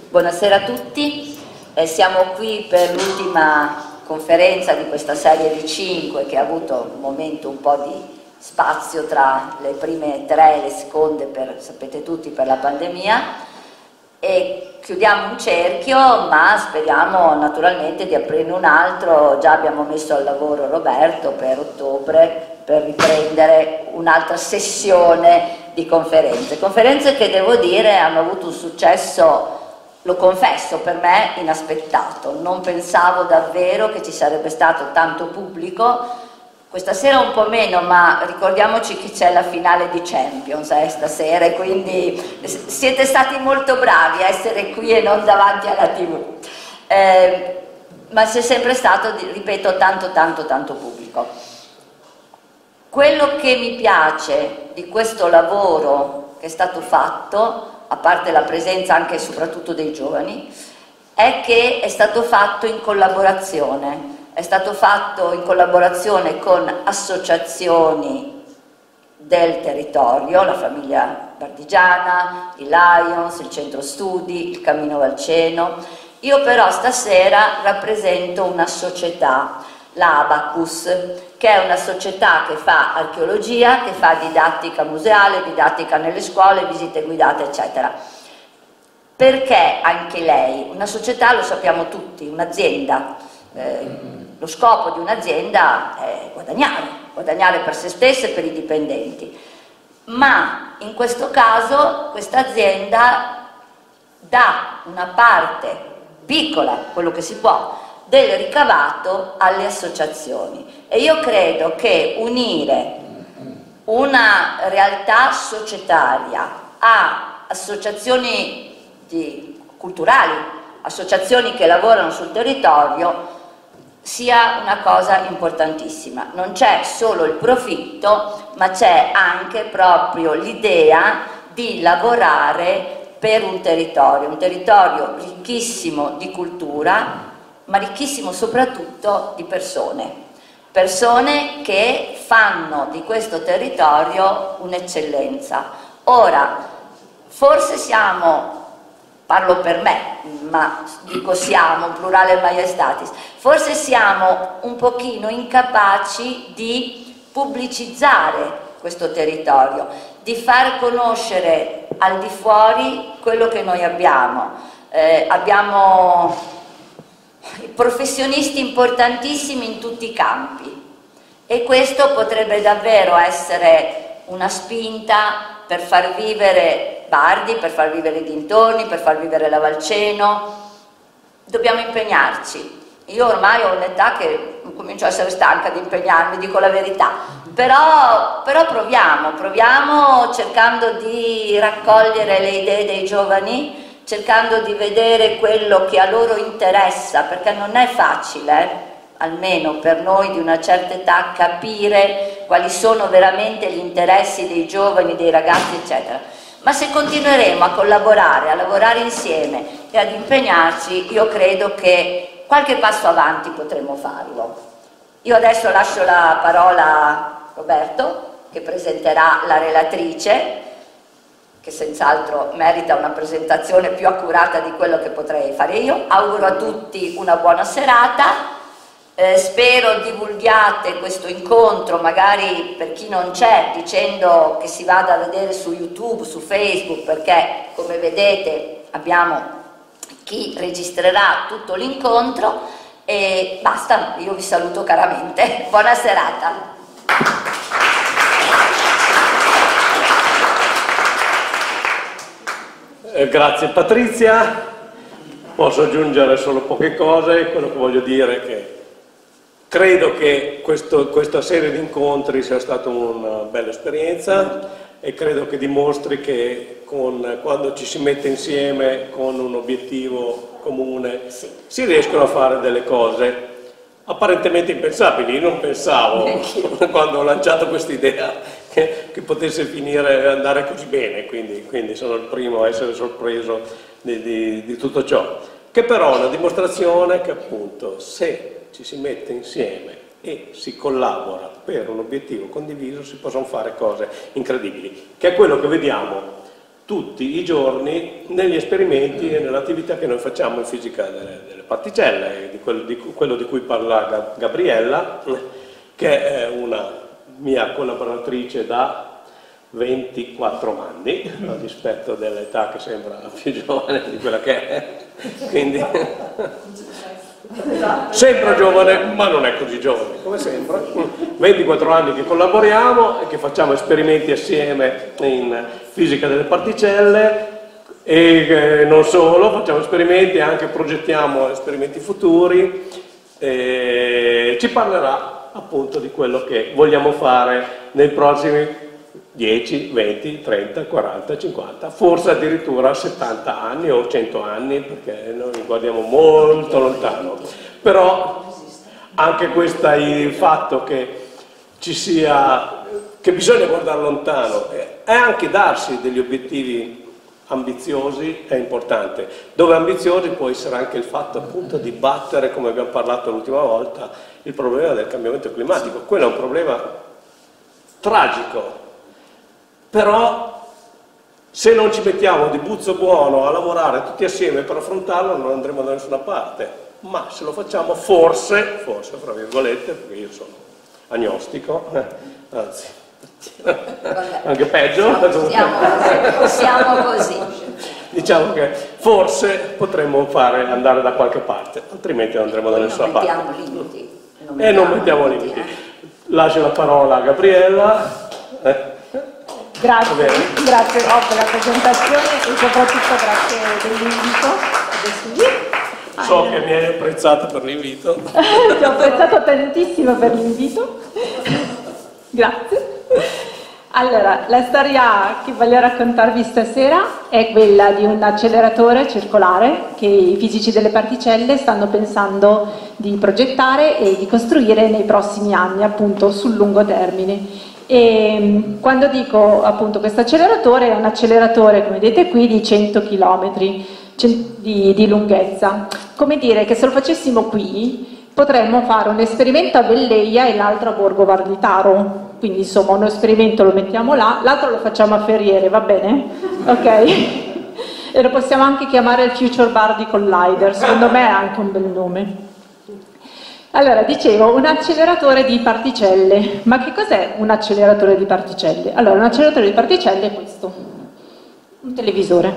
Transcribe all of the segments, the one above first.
Buonasera a tutti, siamo qui per l'ultima conferenza di questa serie di 5 che ha avuto un momento un po' di spazio tra le prime 3 e le seconde, sapete tutti, per la pandemia, e chiudiamo un cerchio, ma speriamo naturalmente di aprirne un altro. Già abbiamo messo al lavoro Roberto per ottobre per riprendere un'altra sessione di conferenze che devo dire hanno avuto un successo, lo confesso, per me inaspettato. Non pensavo davvero che ci sarebbe stato tanto pubblico. Questa sera un po' meno, ma ricordiamoci che c'è la finale di Champions stasera, e quindi siete stati molto bravi a essere qui e non davanti alla TV. Ma c'è sempre stato, ripeto, tanto pubblico. Quello che mi piace di questo lavoro che è stato fatto, a parte la presenza anche e soprattutto dei giovani, è che è stato fatto in collaborazione. È stato fatto in collaborazione con associazioni del territorio, la famiglia Bardigiana, il Lions, il Centro Studi, il Cammino Valceno. Io però stasera rappresento una società, l'Abacus, che è una società che fa archeologia, che fa didattica museale, didattica nelle scuole, visite guidate, eccetera. Perché anche lei, una società, lo sappiamo tutti, un'azienda, lo scopo di un'azienda è guadagnare per se stessa e per i dipendenti, ma in questo caso questa azienda dà una parte piccola, quello che si può, del ricavato alle associazioni, e io credo che unire una realtà societaria a associazioni culturali, associazioni che lavorano sul territorio, sia una cosa importantissima. Non c'è solo il profitto, ma c'è anche proprio l'idea di lavorare per un territorio ricchissimo di cultura, ma ricchissimo soprattutto di persone che fanno di questo territorio un'eccellenza. Ora, forse siamo, parlo per me, ma dico siamo, plurale maiestatis, forse siamo un pochino incapaci di pubblicizzare questo territorio, di far conoscere al di fuori quello che noi abbiamo. Abbiamo professionisti importantissimi in tutti i campi, e questo potrebbe davvero essere una spinta per far vivere Bardi, per far vivere i dintorni, per far vivere la Valceno. Dobbiamo impegnarci. Io ormai ho un'età che comincio a essere stanca di impegnarmi, dico la verità, però proviamo cercando di raccogliere le idee dei giovani, cercando di vedere quello che a loro interessa, perché non è facile, almeno per noi di una certa età, capire quali sono veramente gli interessi dei giovani, dei ragazzi, eccetera. Ma se continueremo a collaborare, a lavorare insieme e ad impegnarci, io credo che qualche passo avanti potremo farlo. Io adesso lascio la parola a Roberto, che presenterà la relatrice, che senz'altro merita una presentazione più accurata di quello che potrei fare io. Auguro a tutti una buona serata. Spero divulghiate questo incontro, magari per chi non c'è, dicendo che si vada a vedere su YouTube, su Facebook, perché come vedete abbiamo chi registrerà tutto l'incontro, e basta, io vi saluto caramente. Buona serata. Grazie Patrizia, posso aggiungere solo poche cose. Quello che voglio dire è che credo che questa serie di incontri sia stata una bella esperienza, e credo che dimostri che quando ci si mette insieme con un obiettivo comune si riescono a fare delle cose apparentemente impensabili. Io non pensavo, quando ho lanciato questa idea, che potesse finire e andare così bene, quindi sono il primo a essere sorpreso di tutto ciò, che però è una dimostrazione che appunto se ci si mette insieme e si collabora per un obiettivo condiviso si possono fare cose incredibili, che è quello che vediamo tutti i giorni negli esperimenti e nell'attività che noi facciamo in fisica delle particelle, di quello di cui parla Gabriella, che è una mia collaboratrice da 24 anni, a dispetto dell'età che sembra più giovane di quella che è, quindi sembra giovane ma non è così giovane come sembra. 24 anni che collaboriamo e che facciamo esperimenti assieme in fisica delle particelle e non solo, facciamo esperimenti, anche progettiamo esperimenti futuri e ci parlerà appunto di quello che vogliamo fare nei prossimi 10, 20, 30, 40, 50, forse addirittura 70 anni o 100 anni, perché noi guardiamo molto lontano. Però anche il fatto che ci sia, che bisogna guardare lontano e anche darsi degli obiettivi ambiziosi è importante. Dove ambiziosi può essere anche il fatto appunto di battere, come abbiamo parlato l'ultima volta, il problema del cambiamento climatico. Quello è un problema tragico. Però se non ci mettiamo di buzzo buono a lavorare tutti assieme per affrontarlo non andremo da nessuna parte, ma se lo facciamo forse, fra virgolette, perché io sono agnostico, anzi, anche peggio, siamo così. Diciamo che forse potremmo andare da qualche parte, altrimenti non andremo da nessuna parte. Non mettiamo limiti. Lascio la parola a Gabriella. Grazie per la presentazione e soprattutto grazie dell'invito. So che mi hai apprezzato per l'invito. Ti ho apprezzato tantissimo per l'invito. Grazie. Allora, la storia che voglio raccontarvi stasera è quella di un acceleratore circolare che i fisici delle particelle stanno pensando di progettare e di costruire nei prossimi anni, appunto sul lungo termine. E quando dico appunto questo acceleratore, è un acceleratore, come vedete qui, di 100 km di lunghezza. Come dire che se lo facessimo qui potremmo fare un esperimento a Velleia e l'altro a Borgo Varditaro. Quindi insomma uno esperimento lo mettiamo là, l'altro lo facciamo a Ferriere, va bene? Ok? E lo possiamo anche chiamare il Future Bardi Collider, secondo me è anche un bel nome. Allora, dicevo, un acceleratore di particelle. Ma che cos'è un acceleratore di particelle? Allora, un acceleratore di particelle è questo, un televisore.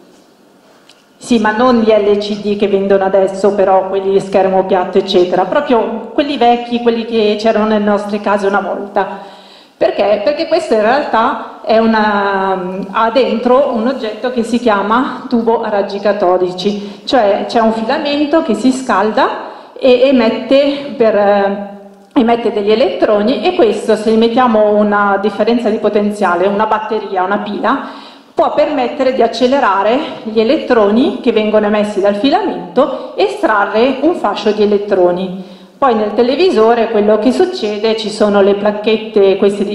Sì, ma non gli LCD che vendono adesso, però quelli di schermo piatto, eccetera, proprio quelli vecchi, quelli che c'erano nelle nostre case una volta. Perché? Perché questo in realtà è ha dentro un oggetto che si chiama tubo a raggi catodici, cioè c'è un filamento che si scalda e emette degli elettroni, e questo, se gli mettiamo una differenza di potenziale, una batteria, una pila, può permettere di accelerare gli elettroni che vengono emessi dal filamento e estrarre un fascio di elettroni. Poi nel televisore quello che succede, ci sono le placchette queste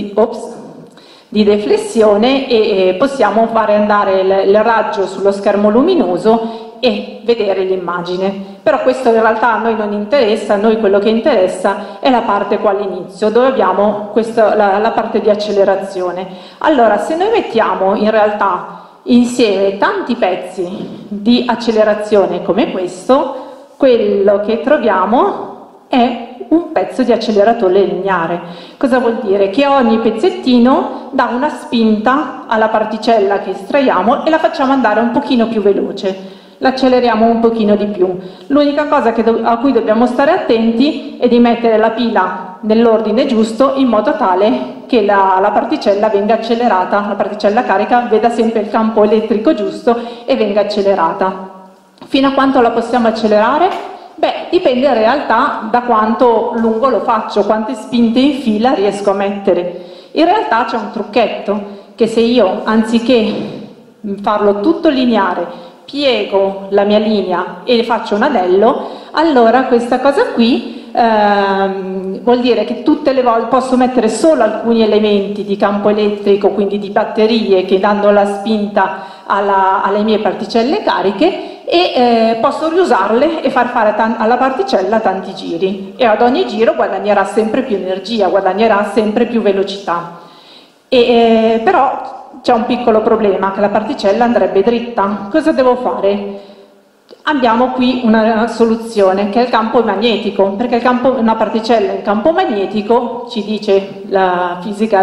di deflessione e possiamo fare andare il raggio sullo schermo luminoso e vedere l'immagine. Però questo in realtà a noi non interessa, a noi quello che interessa è la parte qua all'inizio, dove abbiamo la parte di accelerazione. Allora, se noi mettiamo in realtà insieme tanti pezzi di accelerazione come questo, quello che troviamo è un pezzo di acceleratore lineare. Cosa vuol dire? Che ogni pezzettino dà una spinta alla particella che estraiamo e la facciamo andare un pochino più veloce. L'acceleriamo un pochino di più. L'unica cosa a cui dobbiamo stare attenti è di mettere la pila nell'ordine giusto, in modo tale che la particella venga accelerata, la particella carica veda sempre il campo elettrico giusto e venga accelerata. Fino a quanto la possiamo accelerare? Beh, dipende in realtà da quanto lungo lo faccio, quante spinte in fila riesco a mettere. In realtà c'è un trucchetto, che se io, anziché farlo tutto lineare, piego la mia linea e faccio un anello, allora questa cosa qui vuol dire che tutte le volte posso mettere solo alcuni elementi di campo elettrico, quindi di batterie che danno la spinta alle mie particelle cariche, e posso riusarle e far fare alla particella tanti giri, e ad ogni giro guadagnerà sempre più energia, guadagnerà sempre più velocità. Però c'è un piccolo problema, che la particella andrebbe dritta. Cosa devo fare? Abbiamo qui una soluzione che è il campo magnetico, perché una particella in campo magnetico, ci dice la fisica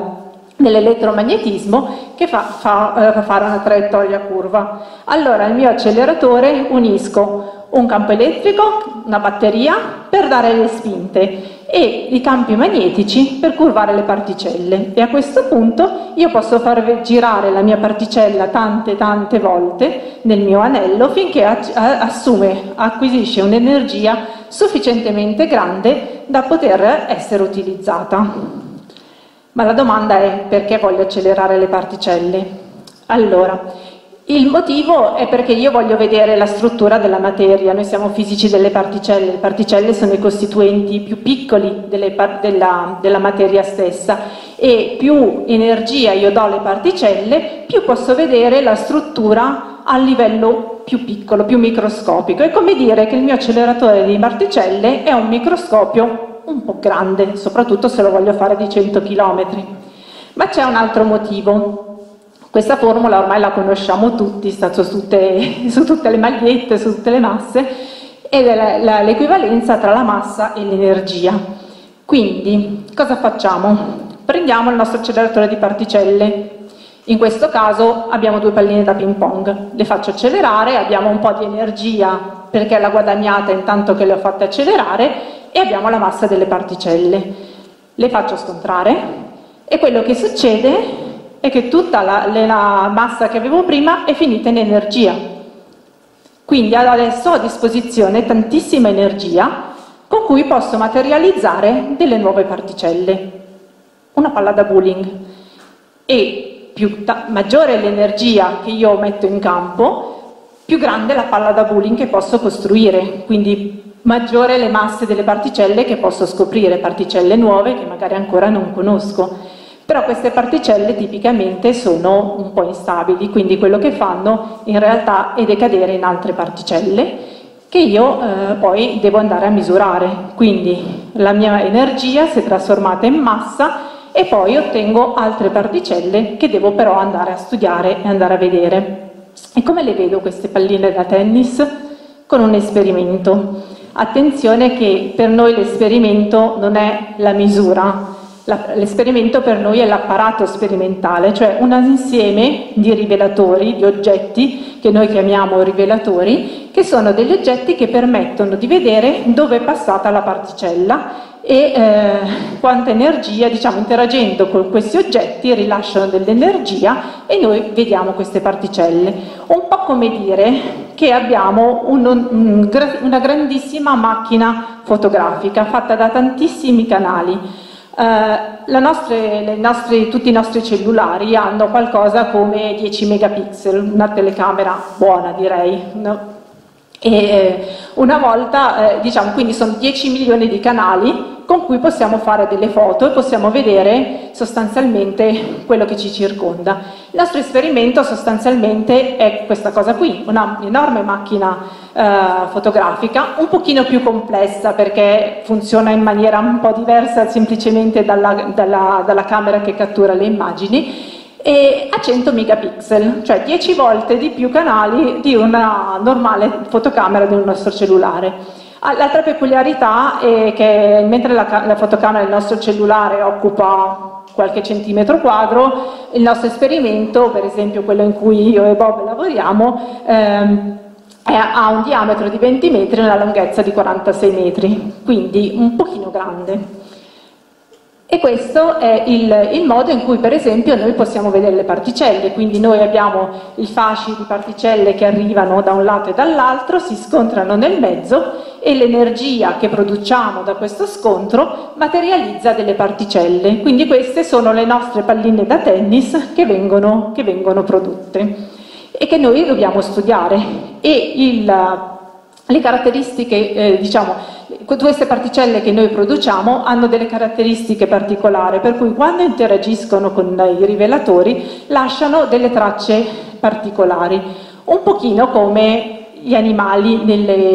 dell'elettromagnetismo, che fa fare una traiettoria curva. Allora il mio acceleratore unisco un campo elettrico, una batteria per dare le spinte e i campi magnetici per curvare le particelle, e a questo punto io posso far girare la mia particella tante volte nel mio anello finché acquisisce un'energia sufficientemente grande da poter essere utilizzata. Ma la domanda è: perché voglio accelerare le particelle? Allora, il motivo è perché io voglio vedere la struttura della materia. Noi siamo fisici delle particelle, le particelle sono i costituenti più piccoli della materia stessa, e più energia io do alle particelle, più posso vedere la struttura a livello più piccolo, più microscopico. È come dire che il mio acceleratore di particelle è un microscopio un po' grande, soprattutto se lo voglio fare di 100 km. Ma c'è un altro motivo. Questa formula ormai la conosciamo tutti, sta su tutte le magliette, su tutte le masse, ed è l'equivalenza tra la massa e l'energia. Quindi, cosa facciamo? Prendiamo il nostro acceleratore di particelle. In questo caso abbiamo due palline da ping pong. Le faccio accelerare, abbiamo un po' di energia perché l'ha guadagnata intanto che le ho fatte accelerare, e abbiamo la massa delle particelle. Le faccio scontrare e quello che succede è che tutta la massa che avevo prima è finita in energia. Quindi adesso ho a disposizione tantissima energia con cui posso materializzare delle nuove particelle. Una palla da bowling. E maggiore è l'energia che io metto in campo, più grande è la palla da bowling che posso costruire. Quindi maggiore le masse delle particelle che posso scoprire, particelle nuove che magari ancora non conosco. Però queste particelle tipicamente sono un po' instabili, quindi quello che fanno in realtà è decadere in altre particelle che io poi devo andare a misurare. Quindi la mia energia si è trasformata in massa e poi ottengo altre particelle che devo però andare a studiare e andare a vedere. E come le vedo queste palline da tennis? Con un esperimento. Attenzione che per noi l'esperimento non è la misura. L'esperimento per noi è l'apparato sperimentale, cioè un insieme di rivelatori, di oggetti che noi chiamiamo rivelatori, che sono degli oggetti che permettono di vedere dove è passata la particella e quanta energia, diciamo, interagendo con questi oggetti rilasciano dell'energia e noi vediamo queste particelle. Un po' come dire che abbiamo una grandissima macchina fotografica fatta da tantissimi canali. Tutti i nostri cellulari hanno qualcosa come 10 megapixel, una telecamera buona direi, no? E una volta, diciamo, quindi sono 10 milioni di canali con cui possiamo fare delle foto e possiamo vedere sostanzialmente quello che ci circonda. Il nostro esperimento sostanzialmente è questa cosa qui, una enorme macchina fotografica, un pochino più complessa perché funziona in maniera un po' diversa semplicemente dalla camera che cattura le immagini, e a 100 megapixel, cioè 10 volte di più canali di una normale fotocamera del nostro cellulare. L'altra peculiarità è che mentre la fotocamera del nostro cellulare occupa qualche centimetro quadro, il nostro esperimento, per esempio quello in cui io e Bob lavoriamo, ha un diametro di 20 metri e una lunghezza di 46 metri, quindi un pochino grande. E questo è il modo in cui, per esempio, noi possiamo vedere le particelle. Quindi noi abbiamo i fasci di particelle che arrivano da un lato e dall'altro, si scontrano nel mezzo e l'energia che produciamo da questo scontro materializza delle particelle. Quindi queste sono le nostre palline da tennis che vengono prodotte e che noi dobbiamo studiare. E le caratteristiche, diciamo, queste particelle che noi produciamo hanno delle caratteristiche particolari, per cui quando interagiscono con i rivelatori lasciano delle tracce particolari, un pochino come gli animali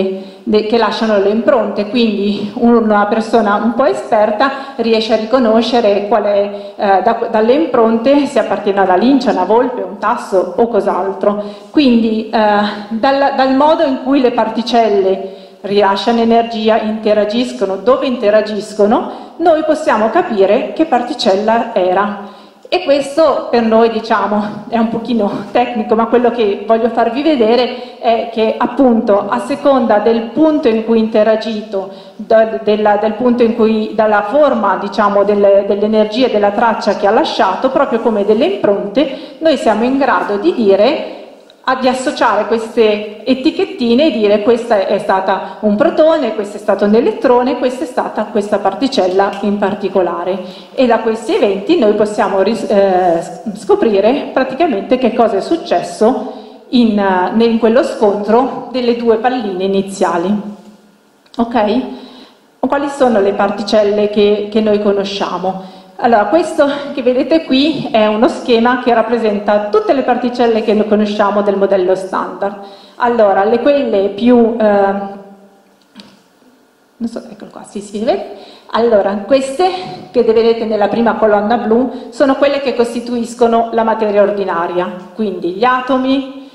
che lasciano le impronte, quindi una persona un po' esperta riesce a riconoscere dalle impronte se appartiene alla lince, una volpe, un tasso o cos'altro. Quindi dal modo in cui le particelle rilasciano energia, interagiscono, dove interagiscono, noi possiamo capire che particella era. E questo per noi, diciamo, è un pochino tecnico, ma quello che voglio farvi vedere è che appunto a seconda del punto in cui interagito, del punto in cui, dalla forma, diciamo, dell'energia e della traccia che ha lasciato, proprio come delle impronte, noi siamo in grado di dire, di associare queste etichettine e dire questa è stata un protone, questo è stato un elettrone, questa è stata questa particella in particolare. E da questi eventi noi possiamo scoprire praticamente che cosa è successo in quello scontro delle due palline iniziali. Ok? Quali sono le particelle che noi conosciamo? Allora, questo che vedete qui è uno schema che rappresenta tutte le particelle che noi conosciamo del modello standard. Allora, quelle più... non so, eccolo qua, si vede? Allora, queste che vedete nella prima colonna blu sono quelle che costituiscono la materia ordinaria, quindi gli atomi,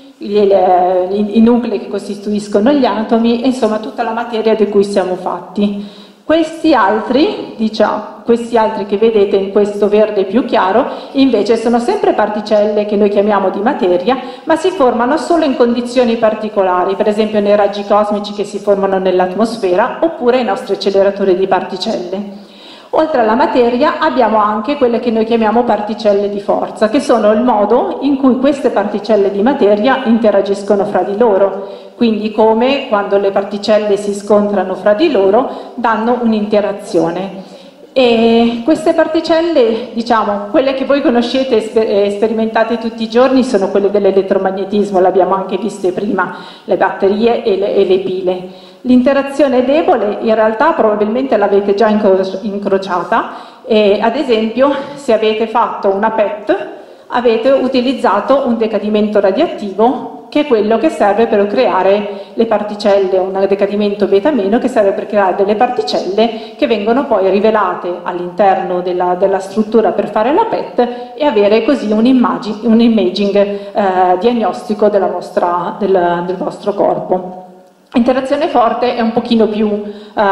i nuclei che costituiscono gli atomi, e insomma tutta la materia di cui siamo fatti. Questi altri che vedete in questo verde più chiaro, invece sono sempre particelle che noi chiamiamo di materia, ma si formano solo in condizioni particolari, per esempio nei raggi cosmici che si formano nell'atmosfera, oppure i nostri acceleratori di particelle. Oltre alla materia abbiamo anche quelle che noi chiamiamo particelle di forza, che sono il modo in cui queste particelle di materia interagiscono fra di loro. Quindi come quando le particelle si scontrano fra di loro danno un'interazione. E queste particelle, diciamo, quelle che voi conoscete e sperimentate tutti i giorni sono quelle dell'elettromagnetismo, l'abbiamo anche viste prima, le batterie e le pile. L'interazione debole in realtà probabilmente l'avete già incrociata, e ad esempio se avete fatto una PET avete utilizzato un decadimento radioattivo, che è quello che serve per creare le particelle, un decadimento beta meno che serve per creare delle particelle che vengono poi rivelate all'interno della struttura per fare la PET e avere così un imaging diagnostico del vostro corpo. Interazione forte è un pochino più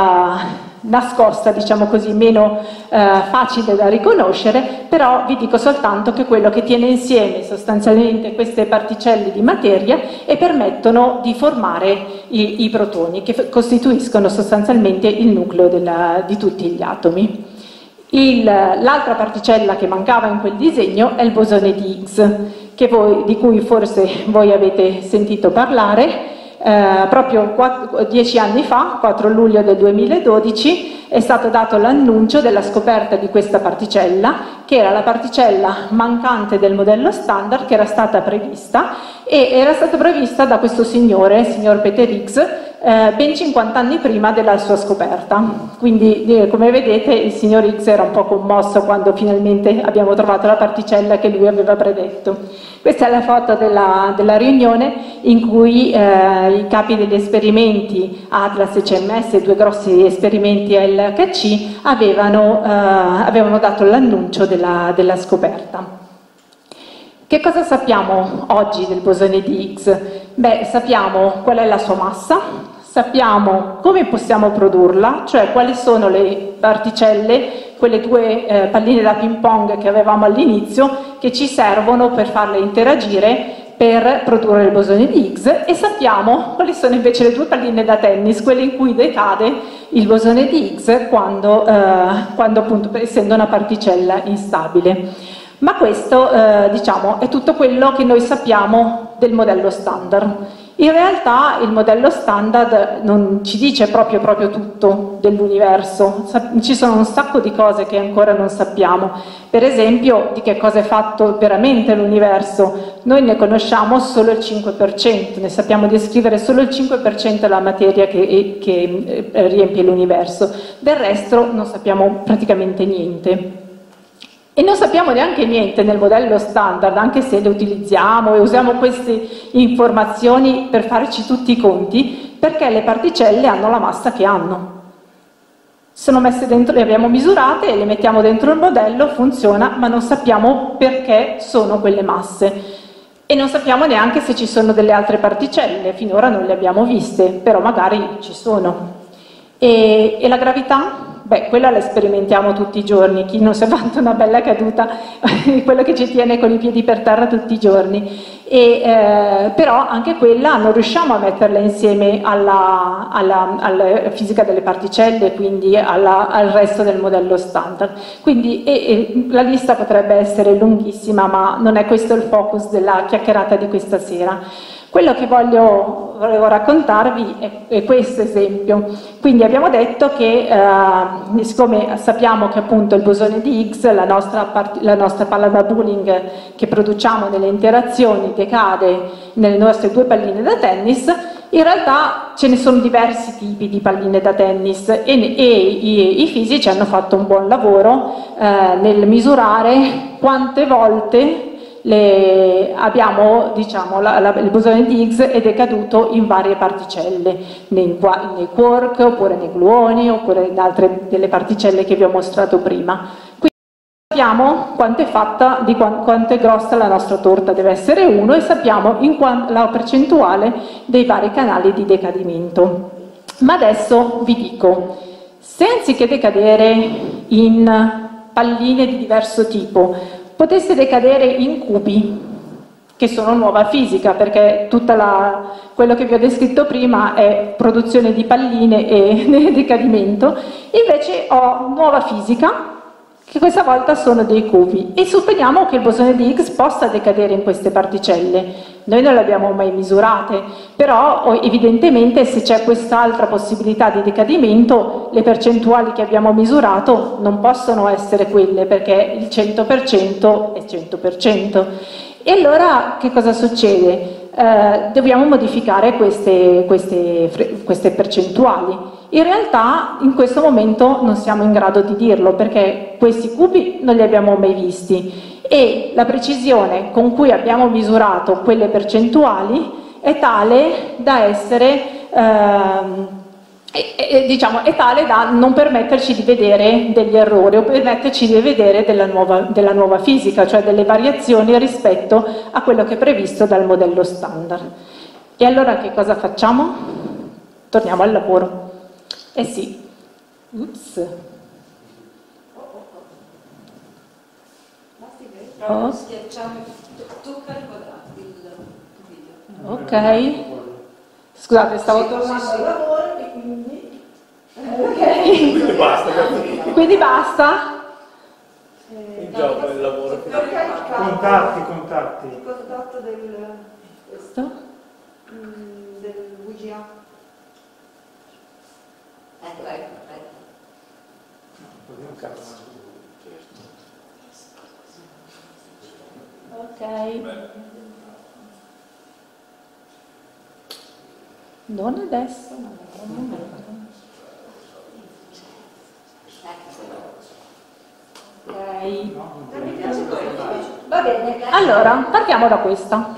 nascosta, diciamo così, meno facile da riconoscere, però vi dico soltanto che quello che tiene insieme sostanzialmente queste particelle di materia e permettono di formare i protoni, che costituiscono sostanzialmente il nucleo di tutti gli atomi. L'altra particella che mancava in quel disegno è il bosone di Higgs, di cui forse voi avete sentito parlare. Proprio 10 anni fa, 4 luglio del 2012, è stato dato l'annuncio della scoperta di questa particella, che era la particella mancante del modello standard, che era stata prevista, e era stata prevista da questo signor Peter Higgs, ben 50 anni prima della sua scoperta. Quindi, come vedete, il signor Higgs era un po' commosso quando finalmente abbiamo trovato la particella che lui aveva predetto. Questa è la foto della riunione in cui i capi degli esperimenti Atlas e CMS, due grossi esperimenti LHC, avevano dato l'annuncio della scoperta. Che cosa sappiamo oggi del bosone di Higgs? Beh, sappiamo qual è la sua massa, sappiamo come possiamo produrla, cioè quali sono le particelle, quelle due palline da ping pong che avevamo all'inizio, che ci servono per farle interagire per produrre il bosone di Higgs, e sappiamo quali sono invece le due palline da tennis, quelle in cui decade il bosone di Higgs quando appunto, essendo una particella instabile. Ma questo, diciamo, è tutto quello che noi sappiamo del modello standard. In realtà il modello standard non ci dice proprio tutto dell'universo, ci sono un sacco di cose che ancora non sappiamo. Per esempio, di che cosa è fatto veramente l'universo. Noi ne conosciamo solo il 5%, ne sappiamo descrivere solo il 5% della materia che riempie l'universo, del resto non sappiamo praticamente niente. E non sappiamo neanche niente nel modello standard, anche se le utilizziamo e usiamo queste informazioni per farci tutti i conti, perché le particelle hanno la massa che hanno. Sono messe dentro, le abbiamo misurate e le mettiamo dentro il modello, funziona, ma non sappiamo perché sono quelle masse. E non sappiamo neanche se ci sono delle altre particelle, finora non le abbiamo viste, però magari ci sono. E la gravità? Beh, quella la sperimentiamo tutti i giorni, chi non si è fatto una bella caduta, quello che ci tiene con i piedi per terra tutti i giorni. Però anche quella non riusciamo a metterla insieme alla fisica delle particelle, quindi al resto del modello standard. Quindi la lista potrebbe essere lunghissima, ma non è questo il focus della chiacchierata di questa sera. Quello che volevo raccontarvi è questo esempio. Quindi abbiamo detto che, siccome sappiamo che appunto il bosone di Higgs, la nostra palla da bowling che produciamo nelle interazioni, decade nelle nostre due palline da tennis, in realtà ce ne sono diversi tipi di palline da tennis e i fisici hanno fatto un buon lavoro nel misurare quante volte abbiamo, diciamo, il bosone di Higgs è decaduto in varie particelle, nei quark, oppure nei gluoni, oppure in altre delle particelle che vi ho mostrato prima. Quindi sappiamo quanto è fatta, quanto è grossa la nostra torta, deve essere 1, e sappiamo la percentuale dei vari canali di decadimento. Ma adesso vi dico, se anziché decadere in palline di diverso tipo, potesse decadere in cubi, che sono nuova fisica, perché quello che vi ho descritto prima è produzione di palline e decadimento, invece ho nuova fisica, che questa volta sono dei cubi, e supponiamo che il bosone di Higgs possa decadere in queste particelle. Noi non le abbiamo mai misurate, però evidentemente se c'è quest'altra possibilità di decadimento, le percentuali che abbiamo misurato non possono essere quelle, perché il 100% è 100%. E allora che cosa succede? Dobbiamo modificare queste percentuali. In realtà in questo momento non siamo in grado di dirlo, perché questi cubi non li abbiamo mai visti e la precisione con cui abbiamo misurato quelle percentuali è tale da essere diciamo, è tale da non permetterci di vedere degli errori o permetterci di vedere della nuova fisica, cioè delle variazioni rispetto a quello che è previsto dal modello standard. E allora che cosa facciamo? Torniamo al lavoro. Eh sì. Ups. Oh. Tocca il video. Ok. Scusate, stavo tornando al lavoro e quindi... Ok. Quindi basta. Quindi basta? Il gioco del lavoro. Contatti. Il contatto del VGA. Ecco. Ok. Non adesso, ma un momento. Ok. Va bene. Allora, partiamo da questa.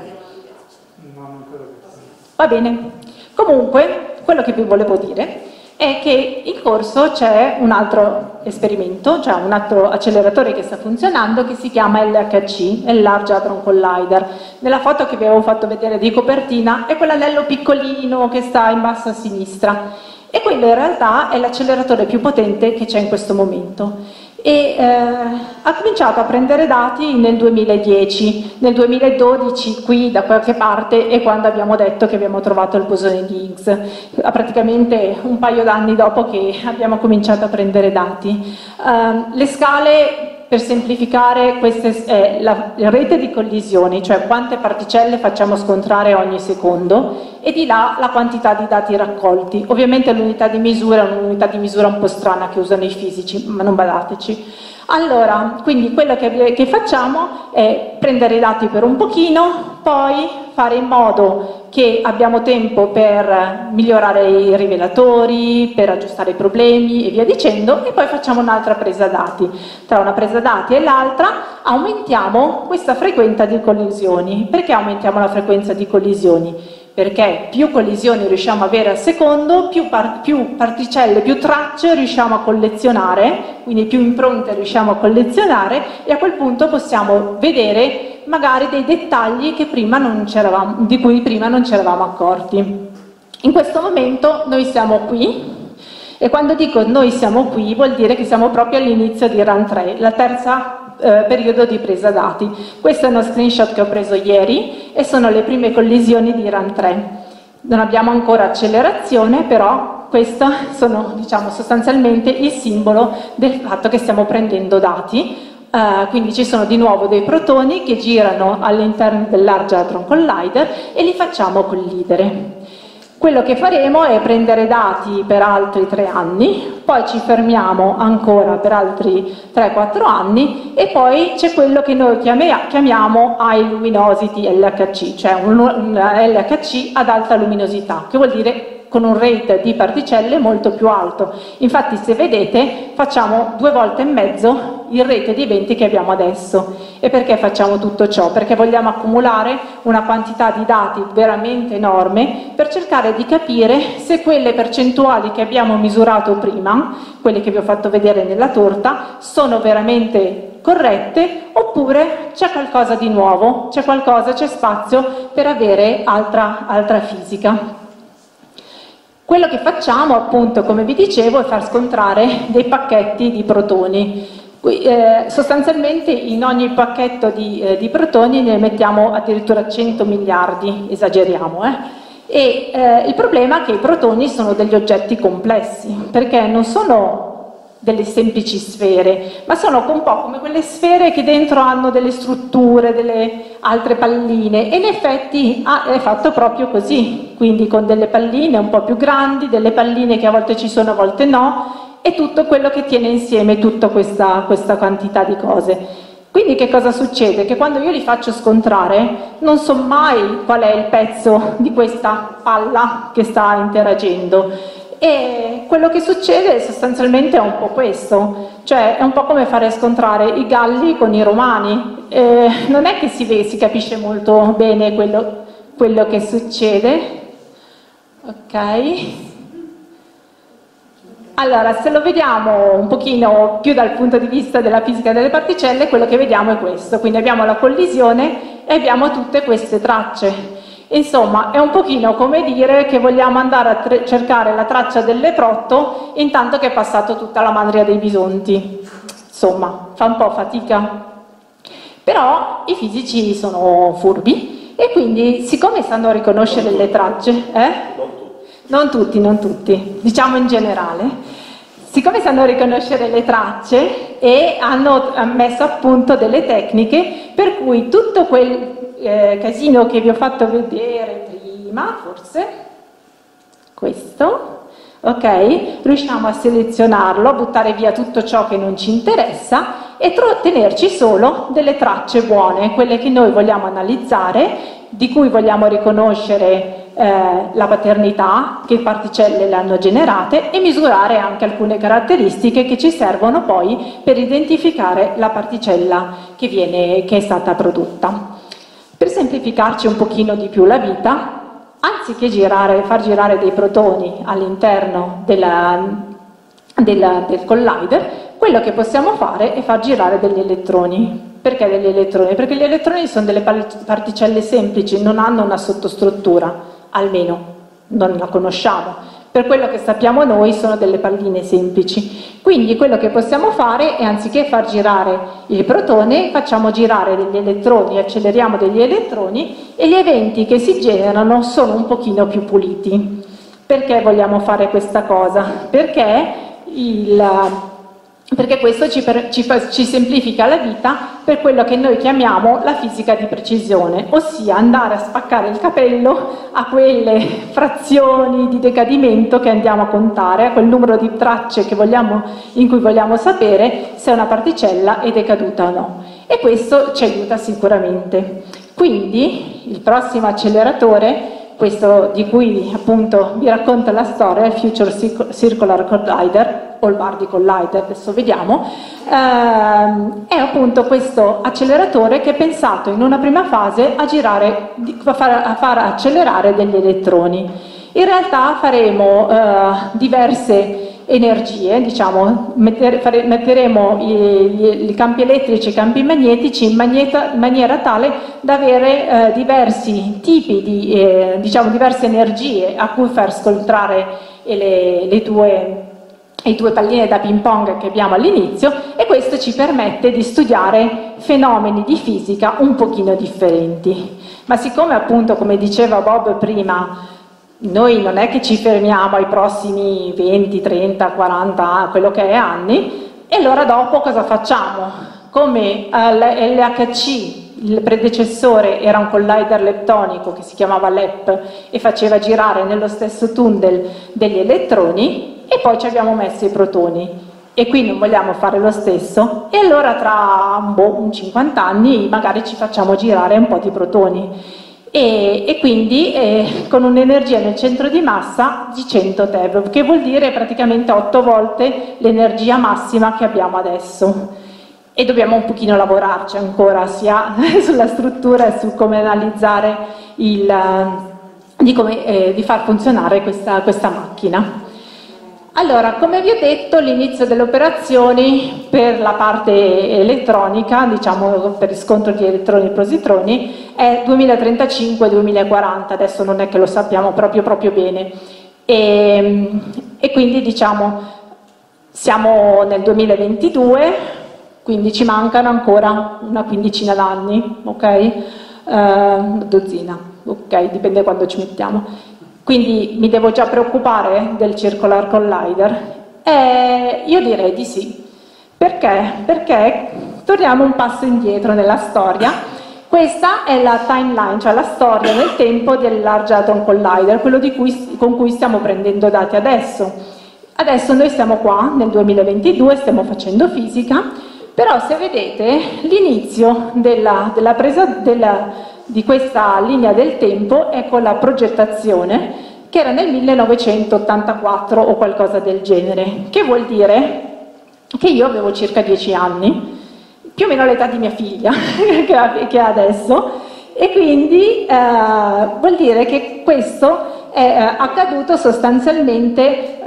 Va bene. Comunque, quello che vi volevo dire è che in corso c'è un altro esperimento, cioè un altro acceleratore che sta funzionando, che si chiama LHC, il Large Hadron Collider. Nella foto che vi avevo fatto vedere di copertina è quell'anello piccolino che sta in basso a sinistra, e quello in realtà è l'acceleratore più potente che c'è in questo momento. E ha cominciato a prendere dati nel 2010, nel 2012 qui da qualche parte è quando abbiamo detto che abbiamo trovato il bosone di Higgs, praticamente un paio d'anni dopo che abbiamo cominciato a prendere dati. Le scale, per semplificare, questa è la rete di collisioni, cioè quante particelle facciamo scontrare ogni secondo, e di là la quantità di dati raccolti. Ovviamente l'unità di misura è un'unità di misura un po' strana che usano i fisici, ma non badateci. Allora, quindi quello che facciamo è prendere i dati per un pochino, poi fare in modo che abbiamo tempo per migliorare i rivelatori, per aggiustare i problemi e via dicendo, e poi facciamo un'altra presa dati. Tra una presa dati e l'altra aumentiamo questa frequenza di collisioni. Perché aumentiamo la frequenza di collisioni? Perché più collisioni riusciamo a avere al secondo, più particelle, più tracce riusciamo a collezionare, quindi più impronte riusciamo a collezionare, e a quel punto possiamo vedere magari dei dettagli che prima di cui prima non ci eravamo accorti. In questo momento noi siamo qui, e quando dico noi siamo qui vuol dire che siamo proprio all'inizio di Run 3, la terza periodo di presa dati. Questo è uno screenshot che ho preso ieri e sono le prime collisioni di Run 3. Non abbiamo ancora accelerazione, però questo sono, diciamo, sostanzialmente il simbolo del fatto che stiamo prendendo dati. Quindi ci sono di nuovo dei protoni che girano all'interno del Large Hadron Collider e li facciamo collidere. Quello che faremo è prendere dati per altri 3 anni, poi ci fermiamo ancora per altri 3-4 anni e poi c'è quello che noi chiamiamo High Luminosity LHC, cioè un LHC ad alta luminosità, che vuol dire con un rate di particelle molto più alto. Infatti, se vedete, facciamo 2 volte e mezzo il rate di eventi che abbiamo adesso. E perché facciamo tutto ciò? Perché vogliamo accumulare una quantità di dati veramente enorme per cercare di capire se quelle percentuali che abbiamo misurato prima, quelle che vi ho fatto vedere nella torta, sono veramente corrette oppure c'è qualcosa di nuovo, c'è spazio per avere altra fisica. Quello che facciamo, appunto, come vi dicevo, è far scontrare dei pacchetti di protoni. Sostanzialmente in ogni pacchetto di protoni ne mettiamo addirittura 100 miliardi, esageriamo, E il problema è che i protoni sono degli oggetti complessi, perché non sono delle semplici sfere, ma sono un po' come quelle sfere che dentro hanno delle strutture, delle altre palline, e in effetti è fatto proprio così, quindi con delle palline un po' più grandi, delle palline che a volte ci sono, a volte no, e tutto quello che tiene insieme tutta questa quantità di cose. Quindi che cosa succede? Che quando io li faccio scontrare non so mai qual è il pezzo di questa palla che sta interagendo. E quello che succede sostanzialmente è un po' questo, cioè è un po' come fare scontrare i galli con i romani. Non è che si capisce molto bene quello che succede. Ok? Allora, se lo vediamo un pochino più dal punto di vista della fisica delle particelle, quello che vediamo è questo. Quindi abbiamo la collisione e abbiamo tutte queste tracce. Insomma, è un pochino come dire che vogliamo andare a cercare la traccia del leprotto intanto che è passato tutta la mandria dei bisonti. Insomma, fa un po' fatica. Però i fisici sono furbi e quindi, siccome sanno riconoscere le tracce, non tutti, diciamo in generale, siccome sanno riconoscere le tracce e hanno messo a punto delle tecniche per cui tutto quel casino che vi ho fatto vedere prima, forse, questo, ok? Riusciamo a selezionarlo, a buttare via tutto ciò che non ci interessa e tenerci solo delle tracce buone, quelle che noi vogliamo analizzare, di cui vogliamo riconoscere la paternità, che particelle le hanno generate, e misurare anche alcune caratteristiche che ci servono poi per identificare la particella che è stata prodotta. Per semplificarci un pochino di più la vita, anziché far girare dei protoni all'interno del collider, quello che possiamo fare è far girare degli elettroni. Perché degli elettroni? Perché gli elettroni sono delle particelle semplici, non hanno una sottostruttura, almeno non la conosciamo. Per quello che sappiamo noi sono delle palline semplici. Quindi quello che possiamo fare è, anziché far girare il protone, facciamo girare degli elettroni, acceleriamo degli elettroni e gli eventi che si generano sono un pochino più puliti. Perché vogliamo fare questa cosa? Perché questo ci semplifica la vita per quello che noi chiamiamo la fisica di precisione, ossia andare a spaccare il capello a quelle frazioni di decadimento che andiamo a contare, a quel numero di tracce in cui vogliamo sapere se una particella è decaduta o no. E questo ci aiuta sicuramente. Quindi il prossimo acceleratore, questo di cui appunto vi racconto la storia, il Future Circular Collider o il Bardi Collider, adesso vediamo, è appunto questo acceleratore che è pensato in una prima fase a far accelerare degli elettroni. In realtà faremo diverse energie, diciamo, metteremo i campi elettrici e i campi magnetici in maniera tale da avere diversi tipi di, diverse energie a cui far scontrare le due palline da ping pong che abbiamo all'inizio, e questo ci permette di studiare fenomeni di fisica un pochino differenti. Ma siccome appunto, come diceva Bob prima, noi non è che ci fermiamo ai prossimi 20, 30, 40, quello che è anni, e allora dopo cosa facciamo? Come l'LHC, il predecessore era un collider leptonico che si chiamava LEP e faceva girare nello stesso tunnel degli elettroni, e poi ci abbiamo messo i protoni. E qui non vogliamo fare lo stesso, e allora tra un 50 anni magari ci facciamo girare un po' di protoni. E quindi con un'energia nel centro di massa di 100 TeV, che vuol dire praticamente 8 volte l'energia massima che abbiamo adesso. E dobbiamo un pochino lavorarci ancora, sia sulla struttura e su come analizzare di far funzionare questa macchina. Allora, come vi ho detto, l'inizio delle operazioni per la parte elettronica, diciamo per riscontro di elettroni e positroni, è 2035-2040, adesso non è che lo sappiamo proprio bene. E quindi diciamo siamo nel 2022, quindi ci mancano ancora una quindicina d'anni, ok? Dozzina, ok, dipende quando ci mettiamo. Quindi mi devo già preoccupare del Circular Collider? Io direi di sì. Perché? Perché torniamo un passo indietro nella storia. Questa è la timeline, cioè la storia nel tempo del Large Hadron Collider, quello con cui stiamo prendendo dati adesso. Adesso noi siamo qua nel 2022, stiamo facendo fisica, però se vedete l'inizio di questa linea del tempo è con la progettazione, che era nel 1984 o qualcosa del genere, che vuol dire che io avevo circa 10 anni, più o meno l'età di mia figlia che ha adesso, e quindi vuol dire che questo è accaduto sostanzialmente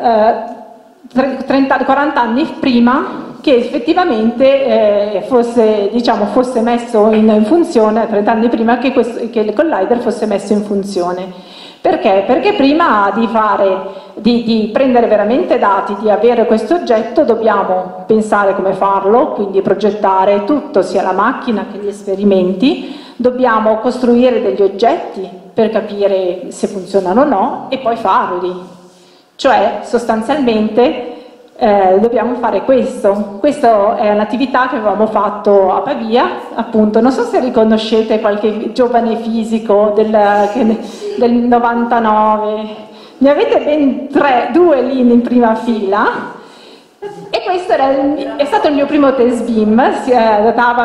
40 anni prima che effettivamente fosse messo in funzione, 30 anni prima che il collider fosse messo in funzione. Perché? Perché prima di prendere veramente dati, di avere questo oggetto, dobbiamo pensare come farlo, quindi progettare tutto, sia la macchina che gli esperimenti, dobbiamo costruire degli oggetti per capire se funzionano o no e poi farli. Cioè, sostanzialmente, dobbiamo fare questo. Questa è un'attività che avevamo fatto a Pavia, appunto. Non so se riconoscete qualche giovane fisico del 99, ne avete ben 2 lì in prima fila. E questo è stato il mio primo test beam, si datava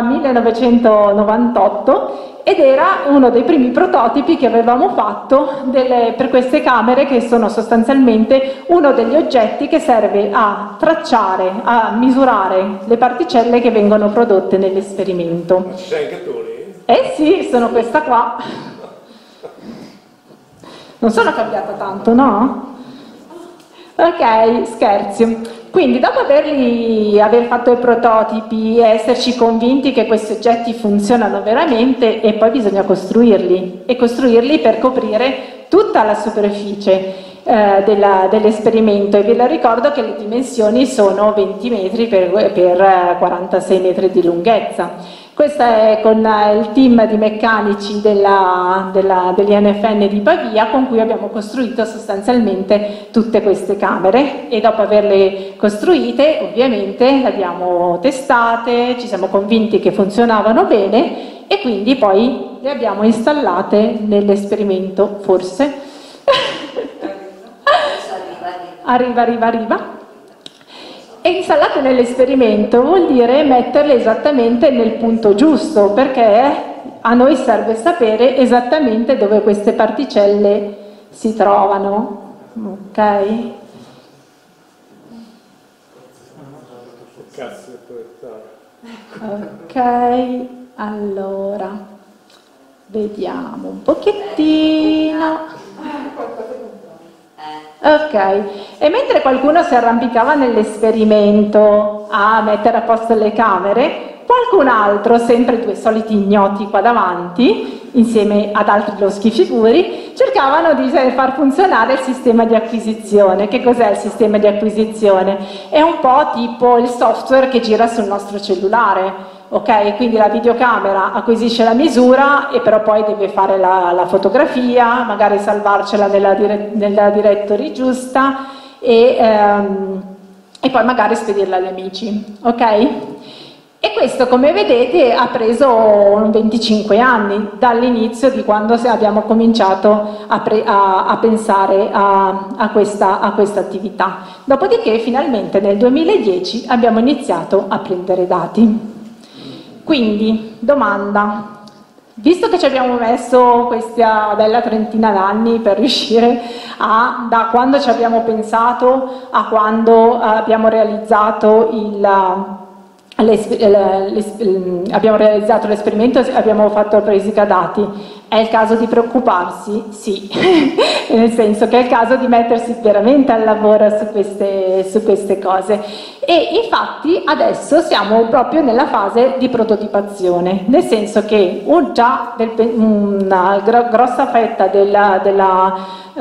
1998 ed era uno dei primi prototipi che avevamo fatto per queste camere, che sono sostanzialmente uno degli oggetti che serve a tracciare, a misurare le particelle che vengono prodotte nell'esperimento. Ma ci sei anche tu lì? Eh sì, sono questa qua. Non sono cambiata tanto, no? Ok, scherzi. Quindi dopo aver fatto i prototipi e esserci convinti che questi oggetti funzionano veramente, e poi bisogna costruirli, e costruirli per coprire tutta la superficie. dell'esperimento, e vi ricordo che le dimensioni sono 20 metri per 46 metri di lunghezza. Questa è con il team di meccanici dell'INFN di Pavia, con cui abbiamo costruito sostanzialmente tutte queste camere, e dopo averle costruite ovviamente le abbiamo testate, ci siamo convinti che funzionavano bene e quindi poi le abbiamo installate nell'esperimento, forse. Arriva. E installate nell'esperimento vuol dire metterle esattamente nel punto giusto, perché a noi serve sapere esattamente dove queste particelle si trovano. Ok? Ok, allora vediamo un pochettino. Ok, e mentre qualcuno si arrampicava nell'esperimento a mettere a posto le camere, qualcun altro, sempre due soliti ignoti qua davanti, insieme ad altri loschi figuri, cercavano di far funzionare il sistema di acquisizione. Che cos'è il sistema di acquisizione? È un po' tipo il software che gira sul nostro cellulare. Ok, quindi la videocamera acquisisce la misura e però poi deve fare la fotografia, magari salvarcela nella directory giusta e poi magari spedirla agli amici, ok? E questo, come vedete, ha preso 25 anni dall'inizio di quando abbiamo cominciato a pensare a questa attività. Dopodiché finalmente nel 2010 abbiamo iniziato a prendere dati. Quindi, domanda, visto che ci abbiamo messo questa bella trentina d'anni per riuscire da quando ci abbiamo pensato a quando abbiamo realizzato l'esperimento, abbiamo fatto la presa dati, è il caso di preoccuparsi? Sì, nel senso che è il caso di mettersi veramente al lavoro su queste cose. E infatti adesso siamo proprio nella fase di prototipazione, nel senso che una grossa fetta della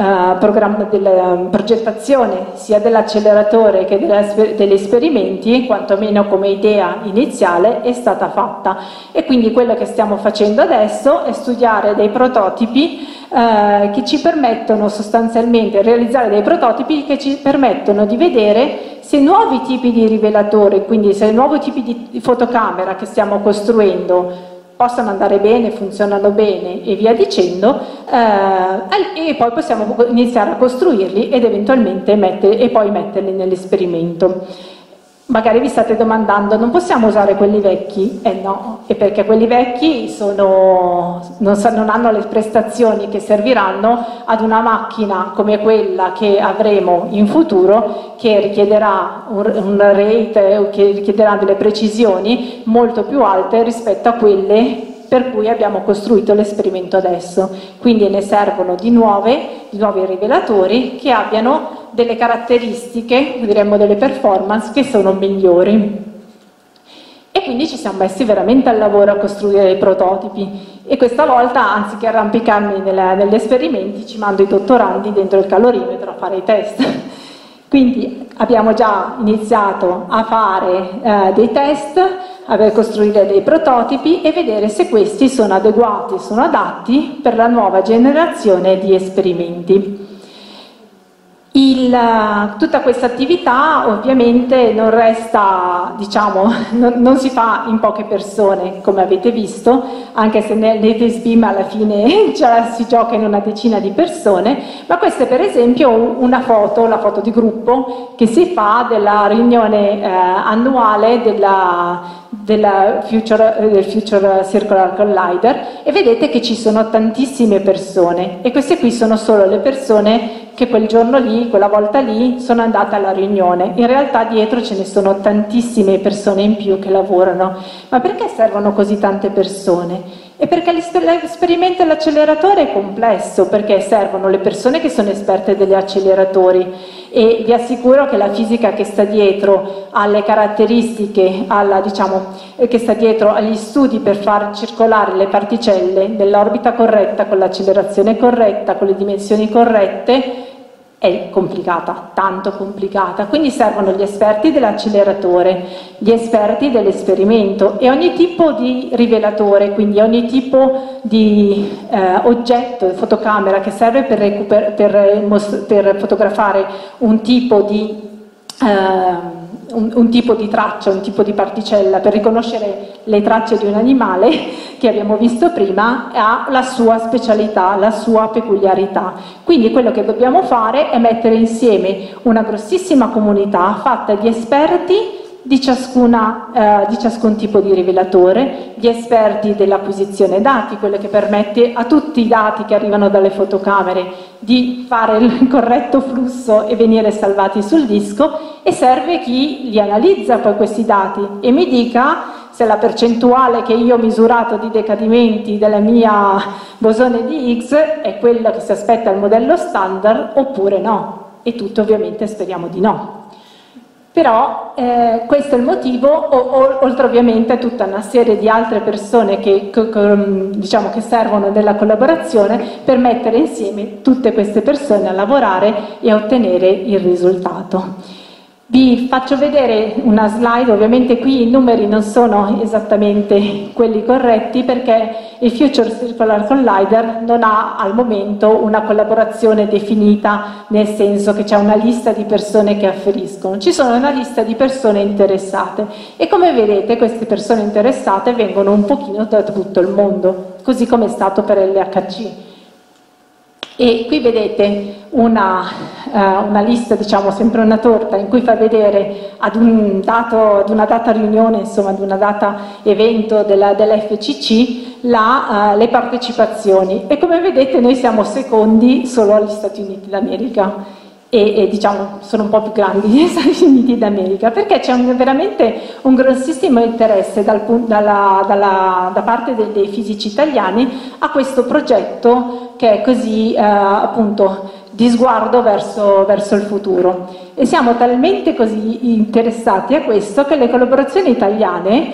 progettazione sia dell'acceleratore che degli esperimenti, quantomeno come idea iniziale, è stata fatta, e quindi quello che stiamo facendo adesso è studiare dei prototipi che ci permettono sostanzialmente realizzare dei prototipi che ci permettono di vedere se nuovi tipi di rivelatori, quindi se nuovi tipi di fotocamera che stiamo costruendo possono andare bene, funzionano bene e via dicendo, e poi possiamo iniziare a costruirli ed eventualmente metterli nell'esperimento. Magari vi state domandando, non possiamo usare quelli vecchi? No, e perché quelli vecchi non hanno le prestazioni che serviranno ad una macchina come quella che avremo in futuro, che richiederà un rate, che richiederà delle precisioni molto più alte rispetto a quelle per cui abbiamo costruito l'esperimento adesso. Quindi ne servono di nuovi rivelatori che abbiano delle caratteristiche, diremmo delle performance, che sono migliori. E quindi ci siamo messi veramente al lavoro a costruire i prototipi, e questa volta, anziché arrampicarmi negli esperimenti, ci mando i dottorandi dentro il calorimetro a fare i test. Quindi abbiamo già iniziato a fare dei test, a costruire dei prototipi e vedere se questi sono adeguati, sono adatti per la nuova generazione di esperimenti. Tutta questa attività ovviamente non resta, non si fa in poche persone, come avete visto, anche se nell'ETSBIM alla fine si gioca in una decina di persone, ma questa è per esempio una foto, la foto di gruppo che si fa della riunione annuale del Future Circular Collider, e vedete che ci sono tantissime persone, e queste qui sono solo le persone che quel giorno lì, quella volta lì, sono andate alla riunione. In realtà dietro ce ne sono tantissime persone in più che lavorano. Ma perché servono così tante persone? E perché l'esperimento dell'acceleratore è complesso, perché servono le persone che sono esperte degli acceleratori, e vi assicuro che la fisica che sta dietro alle caratteristiche, che sta dietro agli studi per far circolare le particelle nell'orbita corretta, con l'accelerazione corretta, con le dimensioni corrette, è complicata, tanto complicata, quindi servono gli esperti dell'acceleratore, gli esperti dell'esperimento e ogni tipo di rivelatore, quindi ogni tipo di oggetto, fotocamera che serve per fotografare un tipo di un tipo di traccia, un tipo di particella, per riconoscere le tracce di un animale che abbiamo visto prima, ha la sua specialità, la sua peculiarità. Quindi quello che dobbiamo fare è mettere insieme una grossissima comunità fatta di esperti di ciascun tipo di rivelatore, gli esperti dell'acquisizione dati, quello che permette a tutti i dati che arrivano dalle fotocamere di fare il corretto flusso e venire salvati sul disco, e serve chi li analizza poi questi dati e mi dica se la percentuale che io ho misurato di decadimenti della mia bosone di Higgs è quella che si aspetta il modello standard oppure no, e tutto ovviamente speriamo di no. Però questo è il motivo, oltre ovviamente a tutta una serie di altre persone che servono della collaborazione per mettere insieme tutte queste persone a lavorare e a ottenere il risultato. Vi faccio vedere una slide, ovviamente qui i numeri non sono esattamente quelli corretti perché il Future Circular Collider non ha al momento una collaborazione definita, nel senso che c'è una lista di persone che afferiscono, ci sono una lista di persone interessate e come vedete queste persone interessate vengono un pochino da tutto il mondo, così come è stato per l'LHC. E qui vedete una lista, diciamo sempre una torta, in cui fa vedere ad una data riunione, insomma ad una data evento dell'FCC le partecipazioni e come vedete noi siamo secondi solo agli Stati Uniti d'America e diciamo sono un po' più grandi gli Stati Uniti d'America perché c'è veramente un grossissimo interesse da parte dei fisici italiani a questo progetto che è così appunto di sguardo verso il futuro e siamo talmente così interessati a questo che le collaborazioni italiane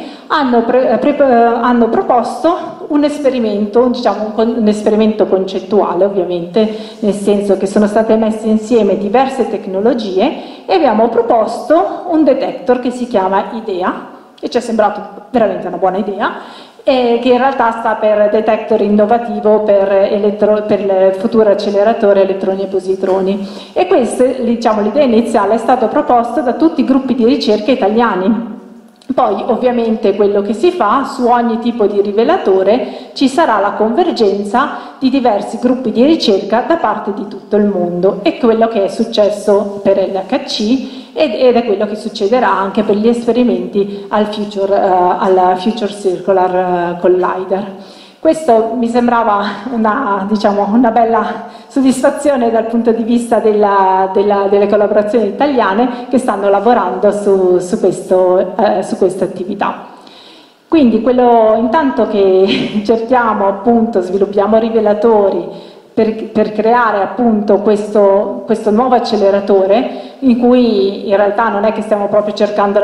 hanno proposto un esperimento, diciamo un esperimento concettuale ovviamente, nel senso che sono state messe insieme diverse tecnologie e abbiamo proposto un detector che si chiama IDEA e ci è sembrato veramente una buona idea che in realtà sta per detector innovativo per il futuro acceleratore elettroni e positroni e questo, diciamo, l'idea iniziale è stato proposto da tutti i gruppi di ricerca italiani. Poi ovviamente quello che si fa su ogni tipo di rivelatore ci sarà la convergenza di diversi gruppi di ricerca da parte di tutto il mondo e quello che è successo per l'HC ed è quello che succederà anche per gli esperimenti al Future Circular Collider. Questo mi sembrava una bella soddisfazione dal punto di vista delle collaborazioni italiane che stanno lavorando su questa attività. Quindi intanto che cerchiamo appunto, sviluppiamo rivelatori per creare appunto questo nuovo acceleratore in cui in realtà non è che stiamo proprio cercando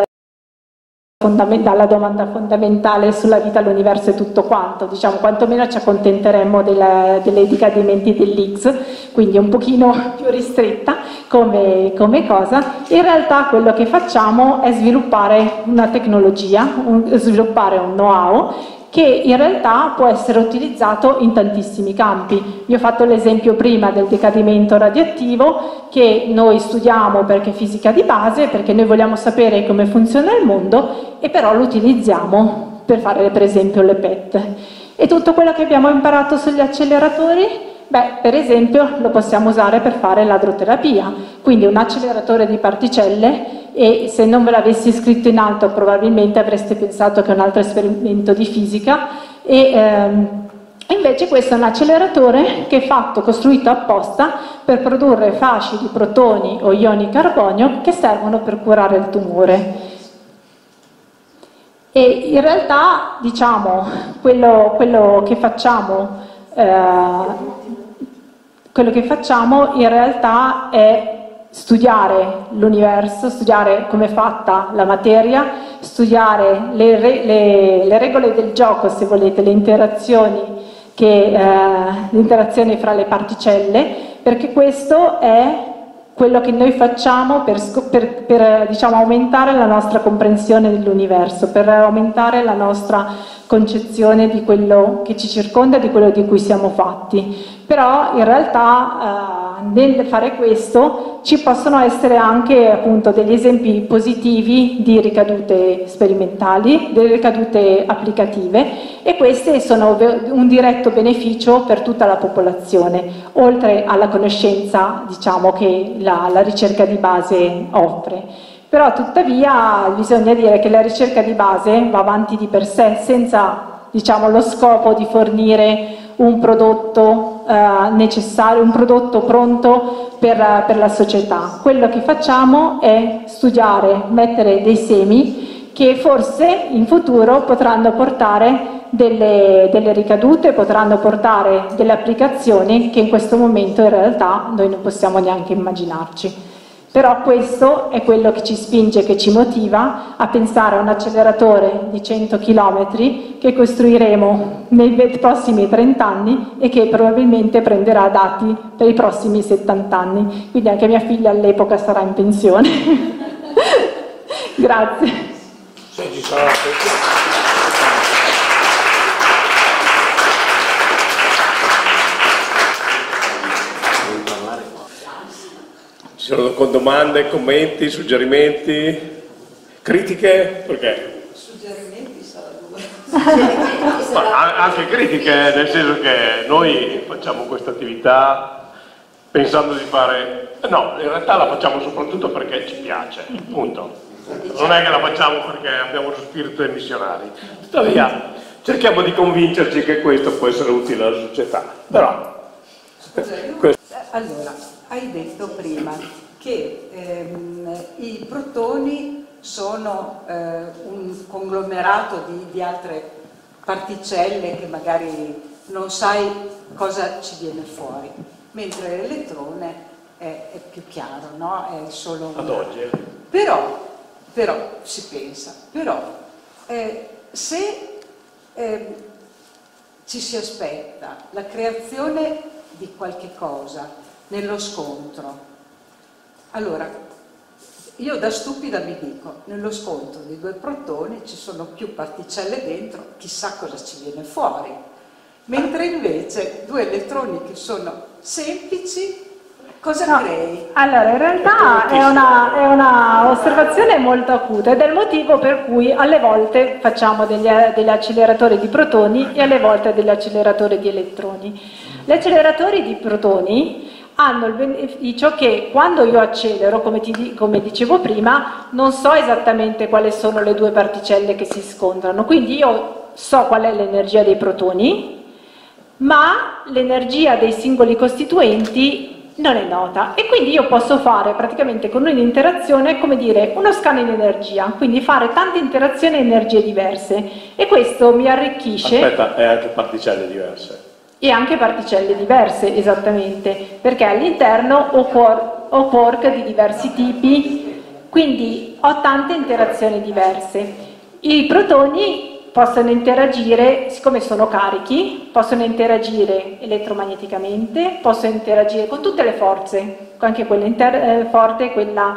dalla domanda fondamentale sulla vita, l'universo e tutto quanto, diciamo quantomeno ci accontenteremo dei decadimenti dell'X, quindi un pochino più ristretta come cosa. In realtà quello che facciamo è sviluppare una tecnologia, sviluppare un know-how che in realtà può essere utilizzato in tantissimi campi. Vi ho fatto l'esempio prima del decadimento radioattivo che noi studiamo perché è fisica di base, perché noi vogliamo sapere come funziona il mondo e però lo utilizziamo per fare per esempio le PET. E tutto quello che abbiamo imparato sugli acceleratori? Beh, per esempio lo possiamo usare per fare l'adroterapia, quindi un acceleratore di particelle e se non ve l'avessi scritto in alto probabilmente avreste pensato che è un altro esperimento di fisica e invece questo è un acceleratore che è costruito apposta per produrre fasci di protoni o ioni carbonio che servono per curare il tumore. E in realtà, diciamo, quello che facciamo in realtà è studiare l'universo, studiare come è fatta la materia, studiare le regole del gioco, se volete, le interazioni fra le particelle, perché questo è quello che noi facciamo per diciamo, aumentare la nostra comprensione dell'universo, per aumentare la nostra concezione di quello che ci circonda, di quello di cui siamo fatti. Però in realtà nel fare questo ci possono essere anche appunto degli esempi positivi di ricadute sperimentali, delle ricadute applicative, e queste sono un diretto beneficio per tutta la popolazione, oltre alla conoscenza, diciamo, che la ricerca di base offre. Però tuttavia bisogna dire che la ricerca di base va avanti di per sé senza, diciamo, lo scopo di fornire un prodotto necessario, un prodotto pronto per la società. Quello che facciamo è studiare, mettere dei semi che forse in futuro potranno portare delle ricadute, potranno portare delle applicazioni che in questo momento in realtà noi non possiamo neanche immaginarci. Però questo è quello che ci spinge, che ci motiva a pensare a un acceleratore di 100 km che costruiremo nei prossimi 30 anni e che probabilmente prenderà dati per i prossimi 70 anni. Quindi anche mia figlia all'epoca sarà in pensione. Grazie. Ci sarà. Ci sono con domande, commenti, suggerimenti, critiche? Perché? Suggerimenti sarà due. Ma anche critiche, nel senso che noi facciamo questa attività pensando di fare... No, in realtà la facciamo soprattutto perché ci piace, punto. Non è che la facciamo perché abbiamo lo spirito dei missionari. Tuttavia cerchiamo di convincerci che questo può essere utile alla società. Però... Allora, hai detto prima che i protoni sono un conglomerato di altre particelle che magari non sai cosa ci viene fuori, mentre l'elettrone è più chiaro, no? È solo ad oggi. Però si pensa, se ci si aspetta la creazione di qualche cosa nello scontro, allora io da stupida mi dico, nello scontro di due protoni ci sono più particelle dentro, chissà cosa ci viene fuori, mentre invece due elettroni che sono semplici, cosa crei? Allora, in realtà è una osservazione molto acuta ed è il motivo per cui alle volte facciamo degli acceleratori di protoni e alle volte degli acceleratori di elettroni. Gli acceleratori di protoni hanno il beneficio che quando io accelero, come dicevo prima, non so esattamente quali sono le due particelle che si scontrano, quindi io so qual è l'energia dei protoni, ma l'energia dei singoli costituenti non è nota e quindi io posso fare praticamente con un'interazione, come dire, uno scanner di energia, quindi fare tante interazioni e energie diverse e questo mi arricchisce. Aspetta, e anche particelle diverse. E anche particelle diverse, esattamente, perché all'interno ho quark di diversi tipi, quindi ho tante interazioni diverse. I protoni possono interagire, siccome sono carichi, possono interagire elettromagneticamente, possono interagire con tutte le forze, anche quella forte e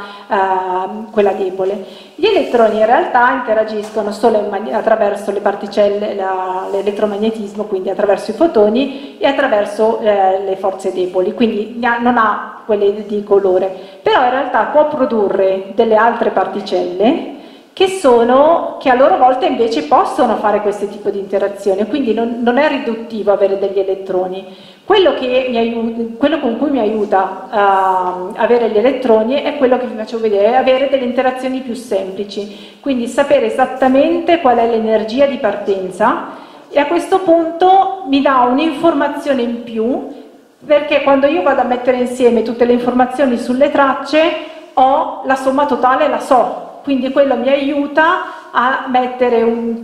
quella debole. Gli elettroni in realtà interagiscono solo attraverso le particelle, l'elettromagnetismo, quindi attraverso i fotoni e attraverso le forze deboli, quindi non ha quelle di colore, però in realtà può produrre delle altre particelle che a loro volta invece possono fare questo tipo di interazione, quindi non è riduttivo avere degli elettroni. Quello con cui mi aiuta a avere gli elettroni è quello che vi faccio vedere, avere delle interazioni più semplici, quindi sapere esattamente qual è l'energia di partenza e a questo punto mi dà un'informazione in più, perché quando io vado a mettere insieme tutte le informazioni sulle tracce ho la somma totale, la so. Quindi quello mi aiuta a mettere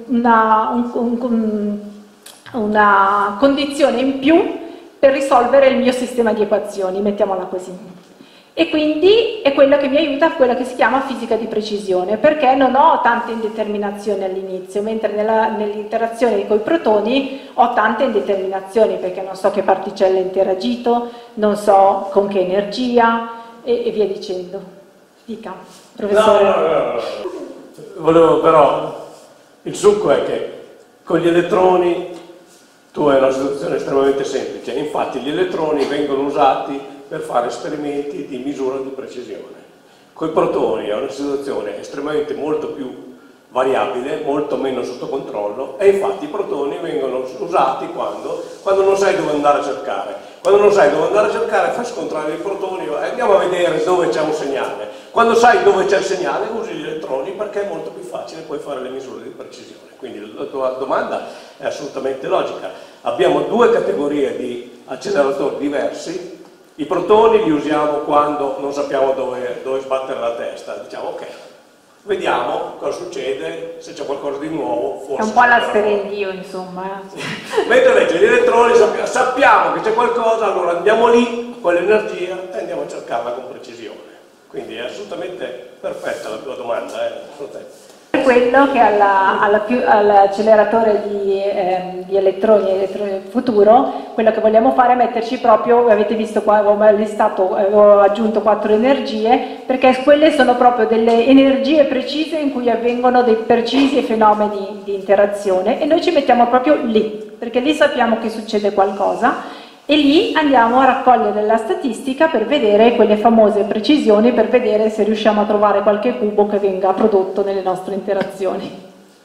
una condizione in più per risolvere il mio sistema di equazioni, mettiamola così. E quindi è quello che mi aiuta a quella che si chiama fisica di precisione, perché non ho tante indeterminazioni all'inizio, mentre nell'interazione con i protoni ho tante indeterminazioni, perché non so che particelle ha interagito, non so con che energia, e via dicendo. Dica, professore. No. Volevo però, il succo è che con gli elettroni tu hai una situazione estremamente semplice, infatti gli elettroni vengono usati per fare esperimenti di misura di precisione. Con i protoni è una situazione estremamente molto più variabile, molto meno sotto controllo, e infatti i protoni vengono usati quando non sai dove andare a cercare. Quando non sai dove andare a cercare fai scontrare i protoni e andiamo a vedere dove c'è un segnale. Quando sai dove c'è il segnale usi gli elettroni perché è molto più facile poi fare le misure di precisione. Quindi la tua domanda è assolutamente logica. Abbiamo due categorie di acceleratori diversi. I protoni li usiamo quando non sappiamo dove sbattere la testa. Diciamo ok, vediamo cosa succede, se c'è qualcosa di nuovo. Forse è un po' la sfera in Dio, insomma. Sì. Mentre invece gli elettroni sappiamo che c'è qualcosa, allora andiamo lì con l'energia e andiamo a cercarla con precisione. Quindi è assolutamente perfetta la tua domanda. Quello che all'acceleratore di elettroni futuro, quello che vogliamo fare è metterci proprio, avete visto qua, avevo aggiunto 4 energie, perché quelle sono proprio delle energie precise in cui avvengono dei precisi fenomeni di interazione, e noi ci mettiamo proprio lì, perché lì sappiamo che succede qualcosa, e lì andiamo a raccogliere la statistica per vedere quelle famose precisioni, per vedere se riusciamo a trovare qualche cubo che venga prodotto nelle nostre interazioni.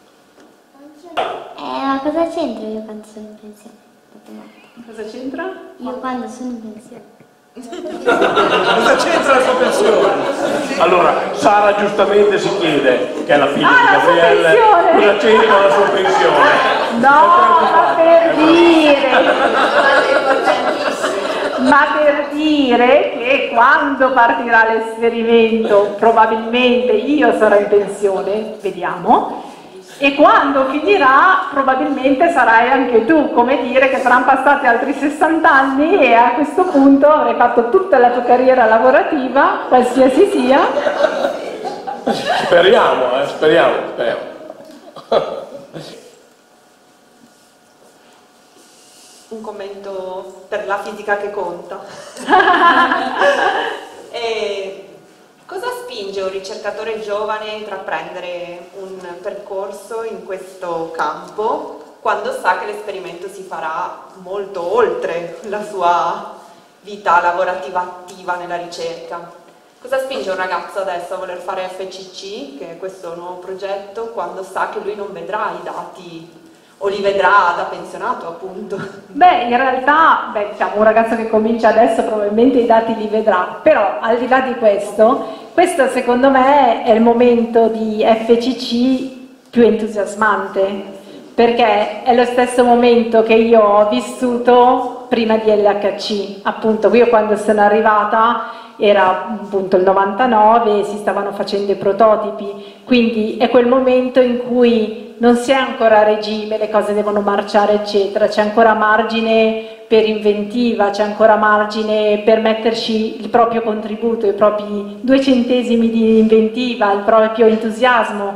Ma cosa c'entra io quando sono in pensione? Cosa c'entra? Io quando sono in pensione. Cosa c'entra la sua pensione? Allora, Sara giustamente si chiede, che è la figlia di Gabriele, cosa c'entra la sua pensione? No, ma per dire che quando partirà l'esperimento probabilmente io sarò in pensione, vediamo, e quando finirà probabilmente sarai anche tu, come dire che saranno passati altri 60 anni e a questo punto avrai fatto tutta la tua carriera lavorativa, qualsiasi sia. Speriamo. Un commento per la fisica che conta. Cosa spinge un ricercatore giovane a intraprendere un percorso in questo campo quando sa che l'esperimento si farà molto oltre la sua vita lavorativa attiva nella ricerca? Cosa spinge un ragazzo adesso a voler fare FCC, che è questo nuovo progetto, quando sa che lui non vedrà i dati o li vedrà da pensionato, appunto? Beh, in realtà, diciamo, un ragazzo che comincia adesso probabilmente i dati li vedrà, però al di là di questo secondo me è il momento di FCC più entusiasmante, perché è lo stesso momento che io ho vissuto prima di LHC. Appunto, io quando sono arrivata era appunto il 99 e si stavano facendo i prototipi, quindi è quel momento in cui non si è ancora a regime, le cose devono marciare eccetera, c'è ancora margine per inventiva, c'è ancora margine per metterci il proprio contributo, i propri 2 centesimi di inventiva, il proprio entusiasmo,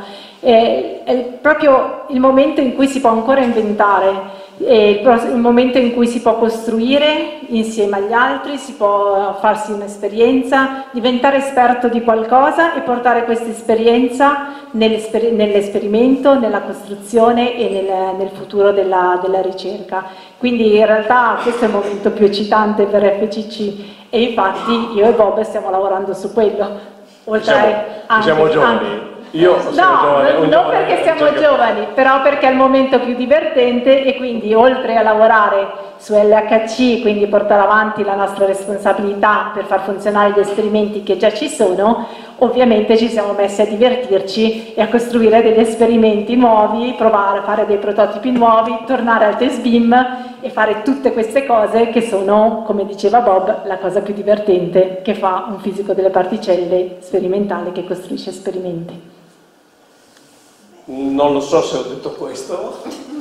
è proprio il momento in cui si può ancora inventare, il momento in cui si può costruire insieme agli altri, si può farsi un'esperienza, diventare esperto di qualcosa e portare questa esperienza nell'esperimento, nella costruzione e nel futuro della ricerca. Quindi in realtà questo è il momento più eccitante per FCC e infatti io e Bob stiamo lavorando su quello. Siamo giovani. Io sono giovane, non perché siamo giovani, però perché è il momento più divertente e quindi oltre a lavorare su LHC, quindi portare avanti la nostra responsabilità per far funzionare gli esperimenti che già ci sono, ovviamente ci siamo messi a divertirci e a costruire degli esperimenti nuovi, provare a fare dei prototipi nuovi, tornare al test beam e fare tutte queste cose che sono, come diceva Bob, la cosa più divertente che fa un fisico delle particelle sperimentale che costruisce esperimenti. Non lo so se ho detto questo.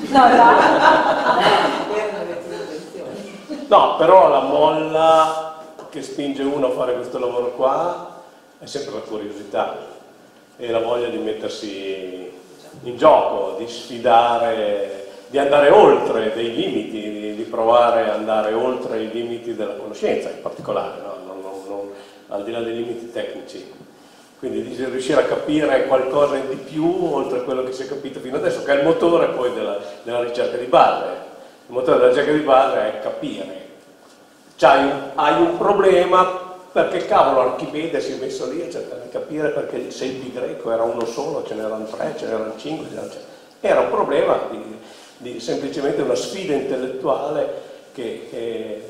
No, però la molla che spinge uno a fare questo lavoro qua è sempre la curiosità e la voglia di mettersi in gioco, di sfidare, di andare oltre dei limiti, di provare ad andare oltre i limiti della conoscenza in particolare, no? al di là dei limiti tecnici. Quindi di riuscire a capire qualcosa di più oltre a quello che si è capito fino adesso, che è il motore poi della ricerca di base. Il motore della ricerca di base è capire. Hai un problema, perché cavolo Archimede si è messo lì a cercare di capire perché se il pi greco era uno solo, ce n'erano 3, ce n'erano 5, era un problema di semplicemente una sfida intellettuale che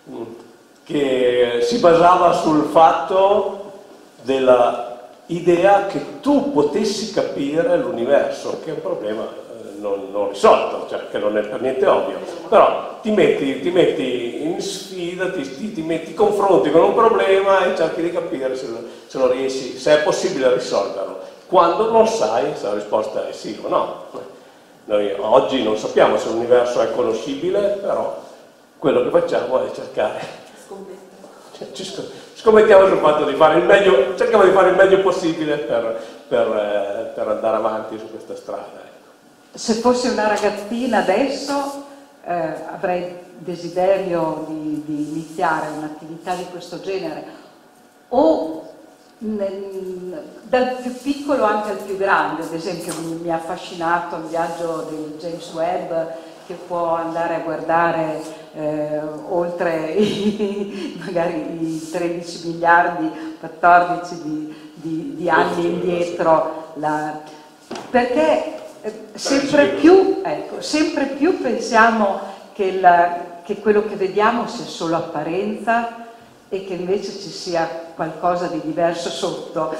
si basava sul fatto della idea che tu potessi capire l'universo, che è un problema non risolto, cioè che non è per niente ovvio, però ti metti in sfida, ti confronti con un problema e cerchi di capire se lo riesci, se è possibile risolverlo. Quando non sai se la risposta è sì o no. Noi oggi non sappiamo se l'universo è conoscibile, però quello che facciamo è cercare. Scommettiamo sul fatto di fare il meglio, cerchiamo di fare il meglio possibile per andare avanti su questa strada. Se fossi una ragazzina adesso avrei desiderio di iniziare un'attività di questo genere, o dal più piccolo anche al più grande. Ad esempio mi ha affascinato il viaggio di James Webb, che può andare a guardare oltre magari i 13 miliardi, 14 di anni indietro, perché sempre più pensiamo che quello che vediamo sia solo apparenza e che invece ci sia qualcosa di diverso sotto,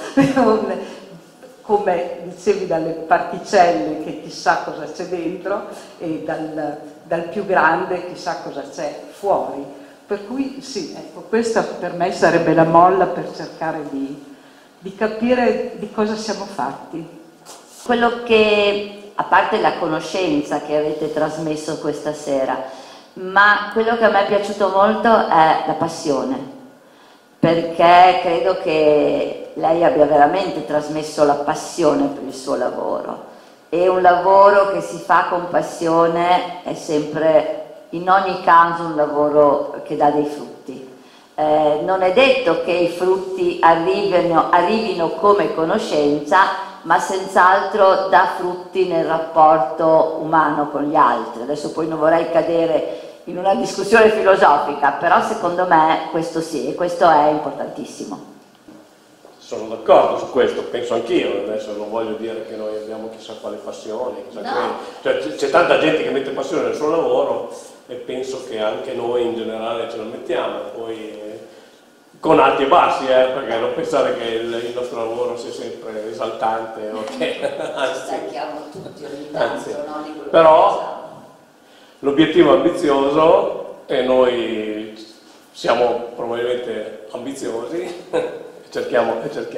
come dicevi, dalle particelle che chissà cosa c'è dentro, e dal più grande chissà cosa c'è fuori. Per cui sì, ecco, questa per me sarebbe la molla per cercare di capire di cosa siamo fatti. Quello che, a parte la conoscenza che avete trasmesso questa sera, ma quello che a me è piaciuto molto è la passione, perché credo che lei abbia veramente trasmesso la passione per il suo lavoro, e un lavoro che si fa con passione è sempre, in ogni caso, un lavoro che dà dei frutti. Non è detto che i frutti arrivino come conoscenza, ma senz'altro dà frutti nel rapporto umano con gli altri. Adesso poi non vorrei cadere in una discussione filosofica, però secondo me questo sì, e questo è importantissimo. Sono d'accordo su questo, penso anch'io. Adesso non voglio dire che noi abbiamo chissà quale passione, chissà cioè, c'è tanta gente che mette passione nel suo lavoro, e penso che anche noi in generale ce la mettiamo, poi con alti e bassi, perché non pensare che il nostro lavoro sia sempre esaltante, anzi, Stanchiamo tutti ogni tanto, no? Di quello però l'obiettivo è ambizioso e noi siamo probabilmente ambiziosi cerchiamo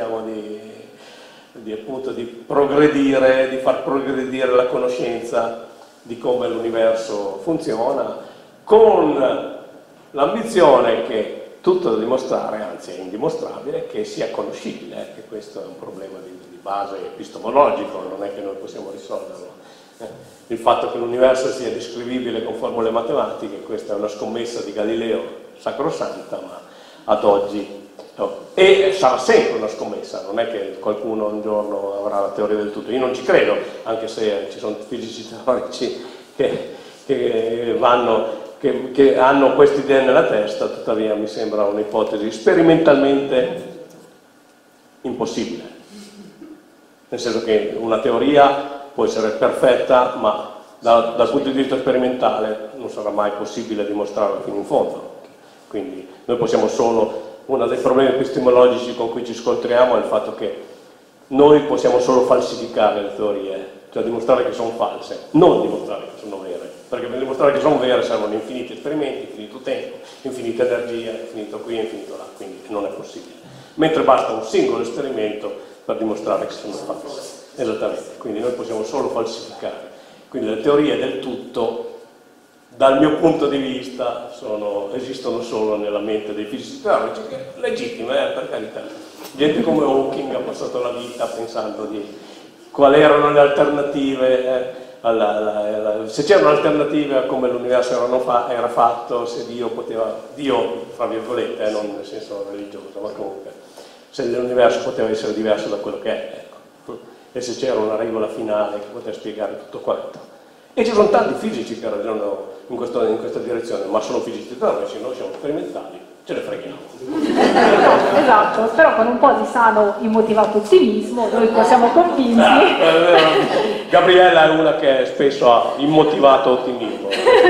appunto di progredire, di far progredire la conoscenza di come l'universo funziona, con l'ambizione che tutto da dimostrare, anzi è indimostrabile, che sia conoscibile, che questo è un problema di base epistemologico, non è che noi possiamo risolverlo. Il fatto che l'universo sia descrivibile con formule matematiche, questa è una scommessa di Galileo sacrosanta, ma ad oggi e sarà sempre una scommessa, non è che qualcuno un giorno avrà la teoria del tutto. Io non ci credo, anche se ci sono fisici teorici che hanno queste idee nella testa, tuttavia mi sembra un'ipotesi sperimentalmente impossibile, nel senso che una teoria può essere perfetta, ma dal punto di vista sperimentale non sarà mai possibile dimostrarla fino in fondo. Quindi noi possiamo solo, uno dei problemi epistemologici con cui ci scontriamo è il fatto che noi possiamo solo falsificare le teorie, cioè dimostrare che sono false, non dimostrare che sono vere, perché per dimostrare che sono vere servono infiniti esperimenti, infinito tempo, infinita energia, infinito qui, infinito là, quindi non è possibile. Mentre basta un singolo esperimento per dimostrare che sono false. Esattamente, quindi noi possiamo solo falsificare. Quindi le teorie del tutto, dal mio punto di vista, esistono solo nella mente dei fisici teorici, che legittime, per carità. Gente come Hawking ha passato la vita pensando di quali erano le alternative, se c'era un'alternativa come l'universo era fatto, se Dio poteva, Dio fra virgolette, non nel senso religioso, ma comunque, se l'universo poteva essere diverso da quello che è, ecco. E se c'era una regola finale che poteva spiegare tutto quanto. E ci sono tanti fisici che ragionano in questa direzione, ma sono fisici teorici, noi siamo sperimentali, ce ne freghiamo. Esatto, però con un po' di sano immotivato ottimismo noi siamo convinti. Gabriella è una che spesso ha immotivato ottimismo.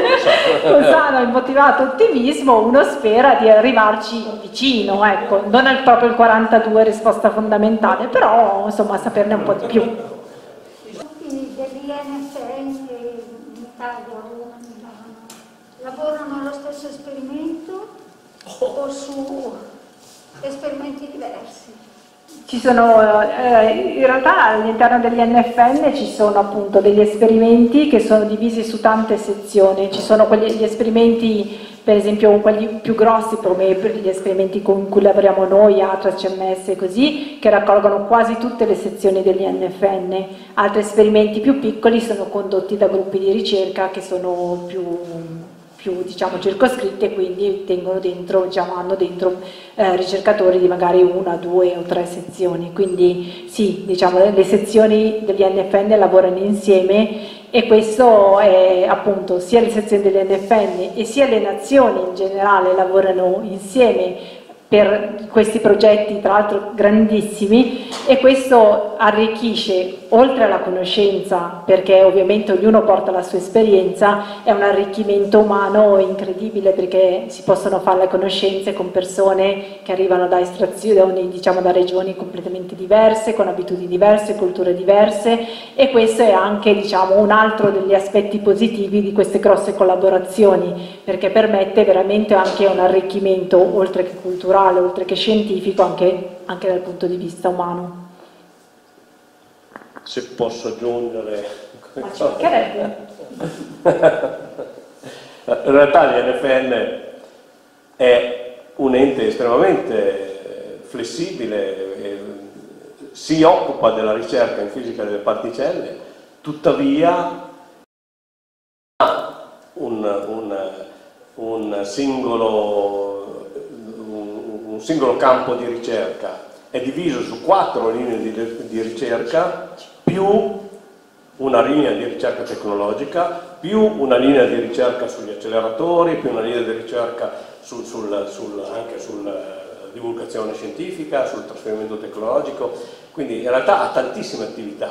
Con sano immotivato ottimismo uno spera di arrivarci vicino, ecco, non è proprio il 42 risposta fondamentale, però insomma saperne un po' di più. Quindi dell'INFN in Italia o a Milano lavorano allo stesso esperimento o su esperimenti diversi? Ci sono, in realtà all'interno dell'INFN ci sono appunto degli esperimenti che sono divisi su tante sezioni, ci sono gli esperimenti, per esempio quelli più grossi come gli esperimenti con cui lavoriamo noi, Atlas, CMS e così, che raccolgono quasi tutte le sezioni dell'INFN, altri esperimenti più piccoli sono condotti da gruppi di ricerca che sono più diciamo circoscritti e quindi tengono dentro, diciamo, hanno dentro ricercatori di magari 1, 2 o 3 sezioni, quindi sì, diciamo le sezioni dell'INFN lavorano insieme e questo è appunto sia le sezioni dell'INFN e sia le nazioni in generale lavorano insieme per questi progetti tra l'altro grandissimi e questo arricchisce oltre alla conoscenza, perché ovviamente ognuno porta la sua esperienza, è un arricchimento umano incredibile perché si possono fare le conoscenze con persone che arrivano da estrazioni, diciamo da regioni completamente diverse, con abitudini diverse, culture diverse e questo è anche diciamo un altro degli aspetti positivi di queste grosse collaborazioni, perché permette veramente anche un arricchimento oltre che culturale, oltre che scientifico, anche dal punto di vista umano. Se posso aggiungere... Ma ci mancherebbe. In realtà l'INFN è un ente estremamente flessibile, si occupa della ricerca in fisica delle particelle, tuttavia ha un singolo campo di ricerca, è diviso su 4 linee di ricerca, più una linea di ricerca tecnologica, più una linea di ricerca sugli acceleratori, più una linea di ricerca anche sulla divulgazione scientifica, sul trasferimento tecnologico, quindi in realtà ha tantissime attività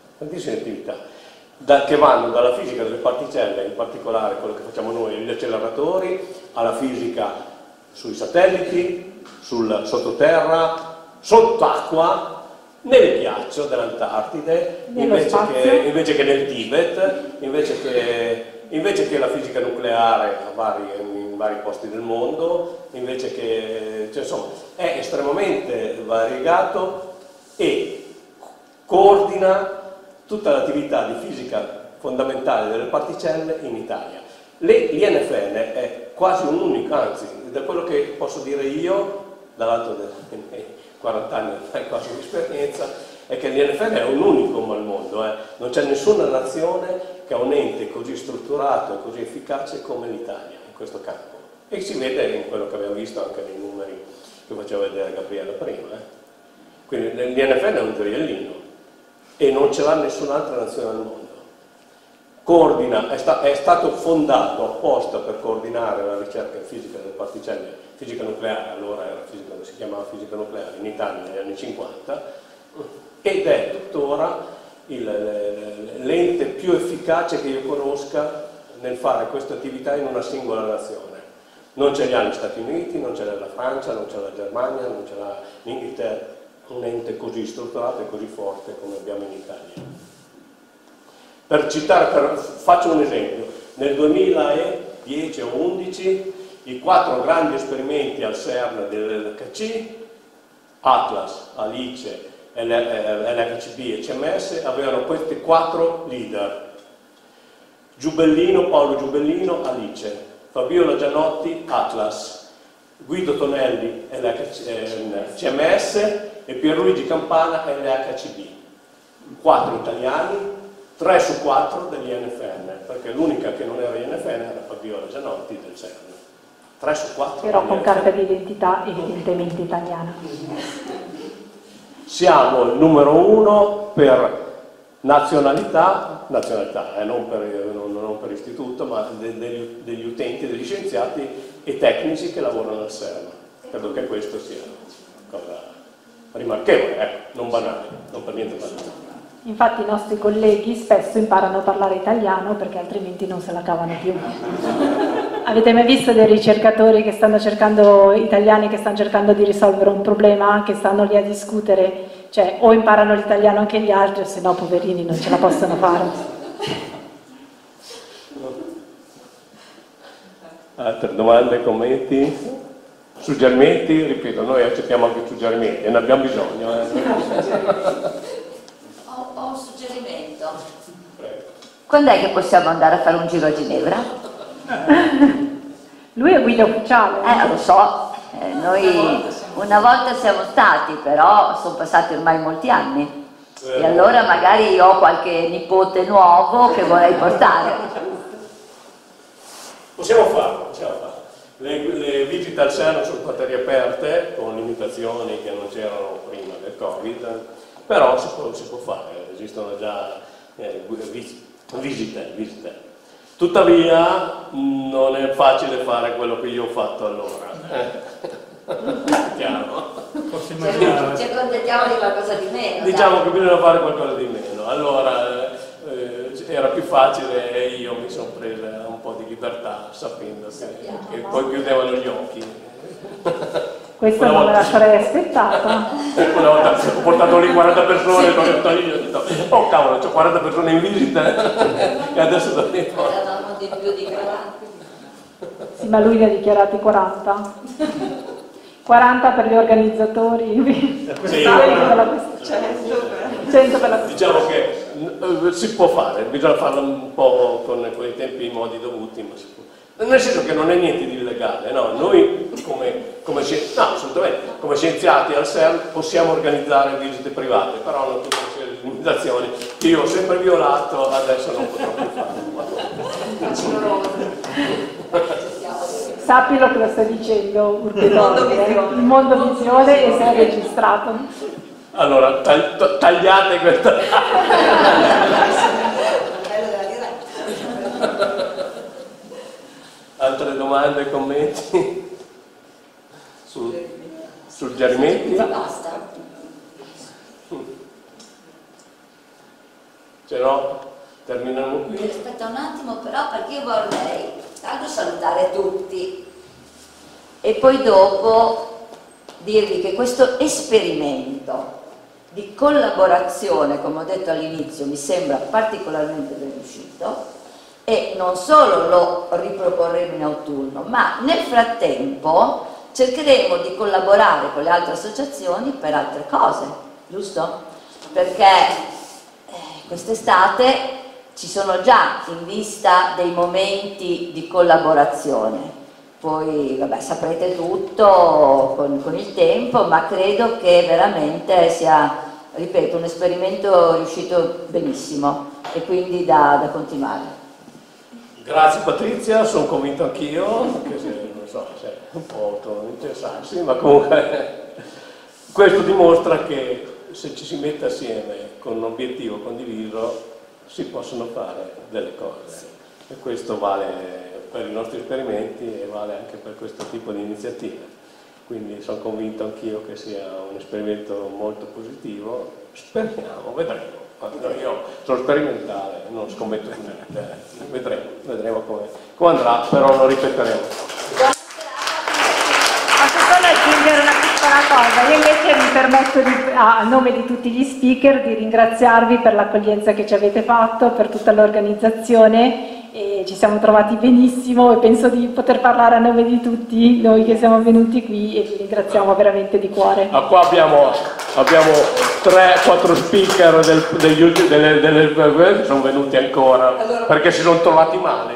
che vanno dalla fisica delle particelle, in particolare quello che facciamo noi, gli acceleratori, alla fisica sui satelliti, sul sottoterra, sott'acqua, nel ghiaccio dell'Antartide, invece che nel Tibet, invece che la fisica nucleare in vari posti del mondo, invece che, cioè, insomma, è estremamente variegato e coordina tutta l'attività di fisica fondamentale delle particelle in Italia. L'INFN è quasi un unico, anzi, da quello che posso dire io, dall'alto dei miei 40 anni quasi di esperienza, è che l'INFN è un unicum al mondo, non c'è nessuna nazione che ha un ente così strutturato e così efficace come l'Italia in questo campo. E si vede in quello che abbiamo visto anche nei numeri che faceva vedere Gabriella prima. Quindi l'INFN è un gioiellino e non ce l'ha nessun'altra nazione al mondo. Coordina, è stato fondato apposta per coordinare la ricerca in fisica delle particelle, fisica nucleare, allora si chiamava fisica nucleare in Italia negli anni 50, ed è tuttora l'ente più efficace che io conosca nel fare questa attività in una singola nazione. Non ce li ha gli Stati Uniti, non ce l'ha la Francia, non ce l'ha la Germania, non ce l'ha l'Inghilterra, un ente così strutturato e così forte come abbiamo in Italia. Per citare, faccio un esempio, nel 2010 o 2011 i 4 grandi esperimenti al CERN dell'LHC, Atlas, Alice, LHCb e CMS, avevano questi 4 leader: Paolo Giubellino, Alice, Fabiola Gianotti, Atlas, Guido Tonelli, CMS e Pierluigi Campana, LHCb. 4 italiani, 3 su 4 degli INFN, perché l'unica che non era INFN era Fabiola Gianotti del CERN. 3 su 4. Però con carta d'identità evidentemente italiana. Siamo il numero 1 per nazionalità, non per istituto, ma degli utenti, degli scienziati e tecnici che lavorano al CERN. Credo che questo sia una cosa rimarchevole, ecco, non banale, non per niente banale. Infatti i nostri colleghi spesso imparano a parlare italiano perché altrimenti non se la cavano più. Avete mai visto dei ricercatori che stanno cercando, italiani che stanno cercando di risolvere un problema, che stanno lì a discutere? Cioè, o imparano l'italiano anche gli altri, o se no, poverini, non ce la possono fare. Altre domande, commenti? Suggerimenti? Ripeto, noi accettiamo anche suggerimenti, ne abbiamo bisogno. Ho un suggerimento. Prego. Quando è che possiamo andare a fare un giro a Ginevra? Lui è guida ufficiale. Lo so, noi una volta siamo stati, però sono passati ormai molti anni. E allora magari ho qualche nipote nuovo che vorrei portare. Possiamo farlo, possiamo farlo. Le visite al CERN sono state riaperte con limitazioni che non c'erano prima del Covid, però si può fare, esistono già visite. Tuttavia non è facile fare quello che io ho fatto allora. Chiaro? Ci accontentiamo di qualcosa di meno. Diciamo che bisogna fare qualcosa di meno. Allora era più facile e io mi sono presa un po' di libertà sapendo che poi chiudevano gli occhi. Questa non me la sarei aspettata. Una volta ho portato lì 40 persone, ho detto, oh cavolo, c'ho 40 persone in visita e adesso devo... Erano di più di 40. Sì, ma lui ne ha dichiarati 40. 40 per gli organizzatori. Sì. 100 per la Diciamo che si può fare, bisogna farlo un po' con i tempi e i modi dovuti, ma si può. Nel senso che non è niente di illegale, no? Noi come scienziati al CERN possiamo organizzare visite private, però hanno tutte una serie di limitazioni che io ho sempre violato, adesso non potrò più fare. Sappilo che lo stai dicendo, il mondo visione e sei registrato. Allora, tagliate questa... Altre domande, commenti? Suggerimenti? Basta. Se no, terminano qui. Aspetta un attimo però, perché io vorrei tanto salutare tutti e poi dopo dirvi che questo esperimento di collaborazione, come ho detto all'inizio, mi sembra particolarmente ben riuscito e non solo lo riproporremo in autunno, ma nel frattempo cercheremo di collaborare con le altre associazioni per altre cose, giusto? Perché quest'estate ci sono già in vista dei momenti di collaborazione, poi vabbè, saprete tutto con il tempo, ma credo che veramente sia, ripeto, un esperimento riuscito benissimo e quindi da continuare. Grazie Patrizia, sono convinto anch'io, che non so se è un po' interessarsi, ma comunque questo dimostra che se ci si mette assieme con un obiettivo condiviso si possono fare delle cose e questo vale per i nostri esperimenti e vale anche per questo tipo di iniziative. Quindi sono convinto anch'io che sia un esperimento molto positivo, speriamo, vedremo. Io sono sperimentale, non scommetto su niente, vedremo come andrà, però lo ripeteremo. Posso solo aggiungere una piccola cosa, io invece mi permetto a nome di tutti gli speaker di ringraziarvi per l'accoglienza che ci avete fatto, per tutta l'organizzazione e ci siamo trovati benissimo e penso di poter parlare a nome di tutti noi che siamo venuti qui e vi ringraziamo veramente di cuore. Qua abbiamo 3-4 speaker che sono venuti ancora perché si sono trovati male.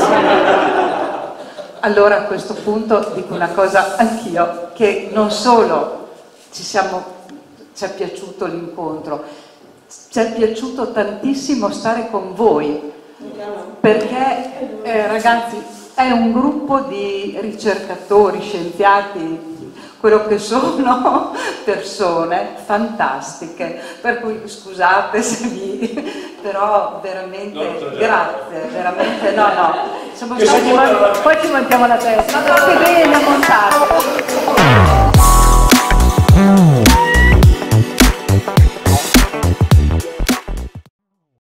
Allora a questo punto dico una cosa anch'io, che non solo ci è piaciuto l'incontro, ci è piaciuto tantissimo stare con voi, perché ragazzi è un gruppo di ricercatori, scienziati, quello che sono, persone fantastiche, per cui scusate se vi... però veramente grazie, veramente no, siamo stati... Poi ci montiamo la testa. Ma fate bene a montare.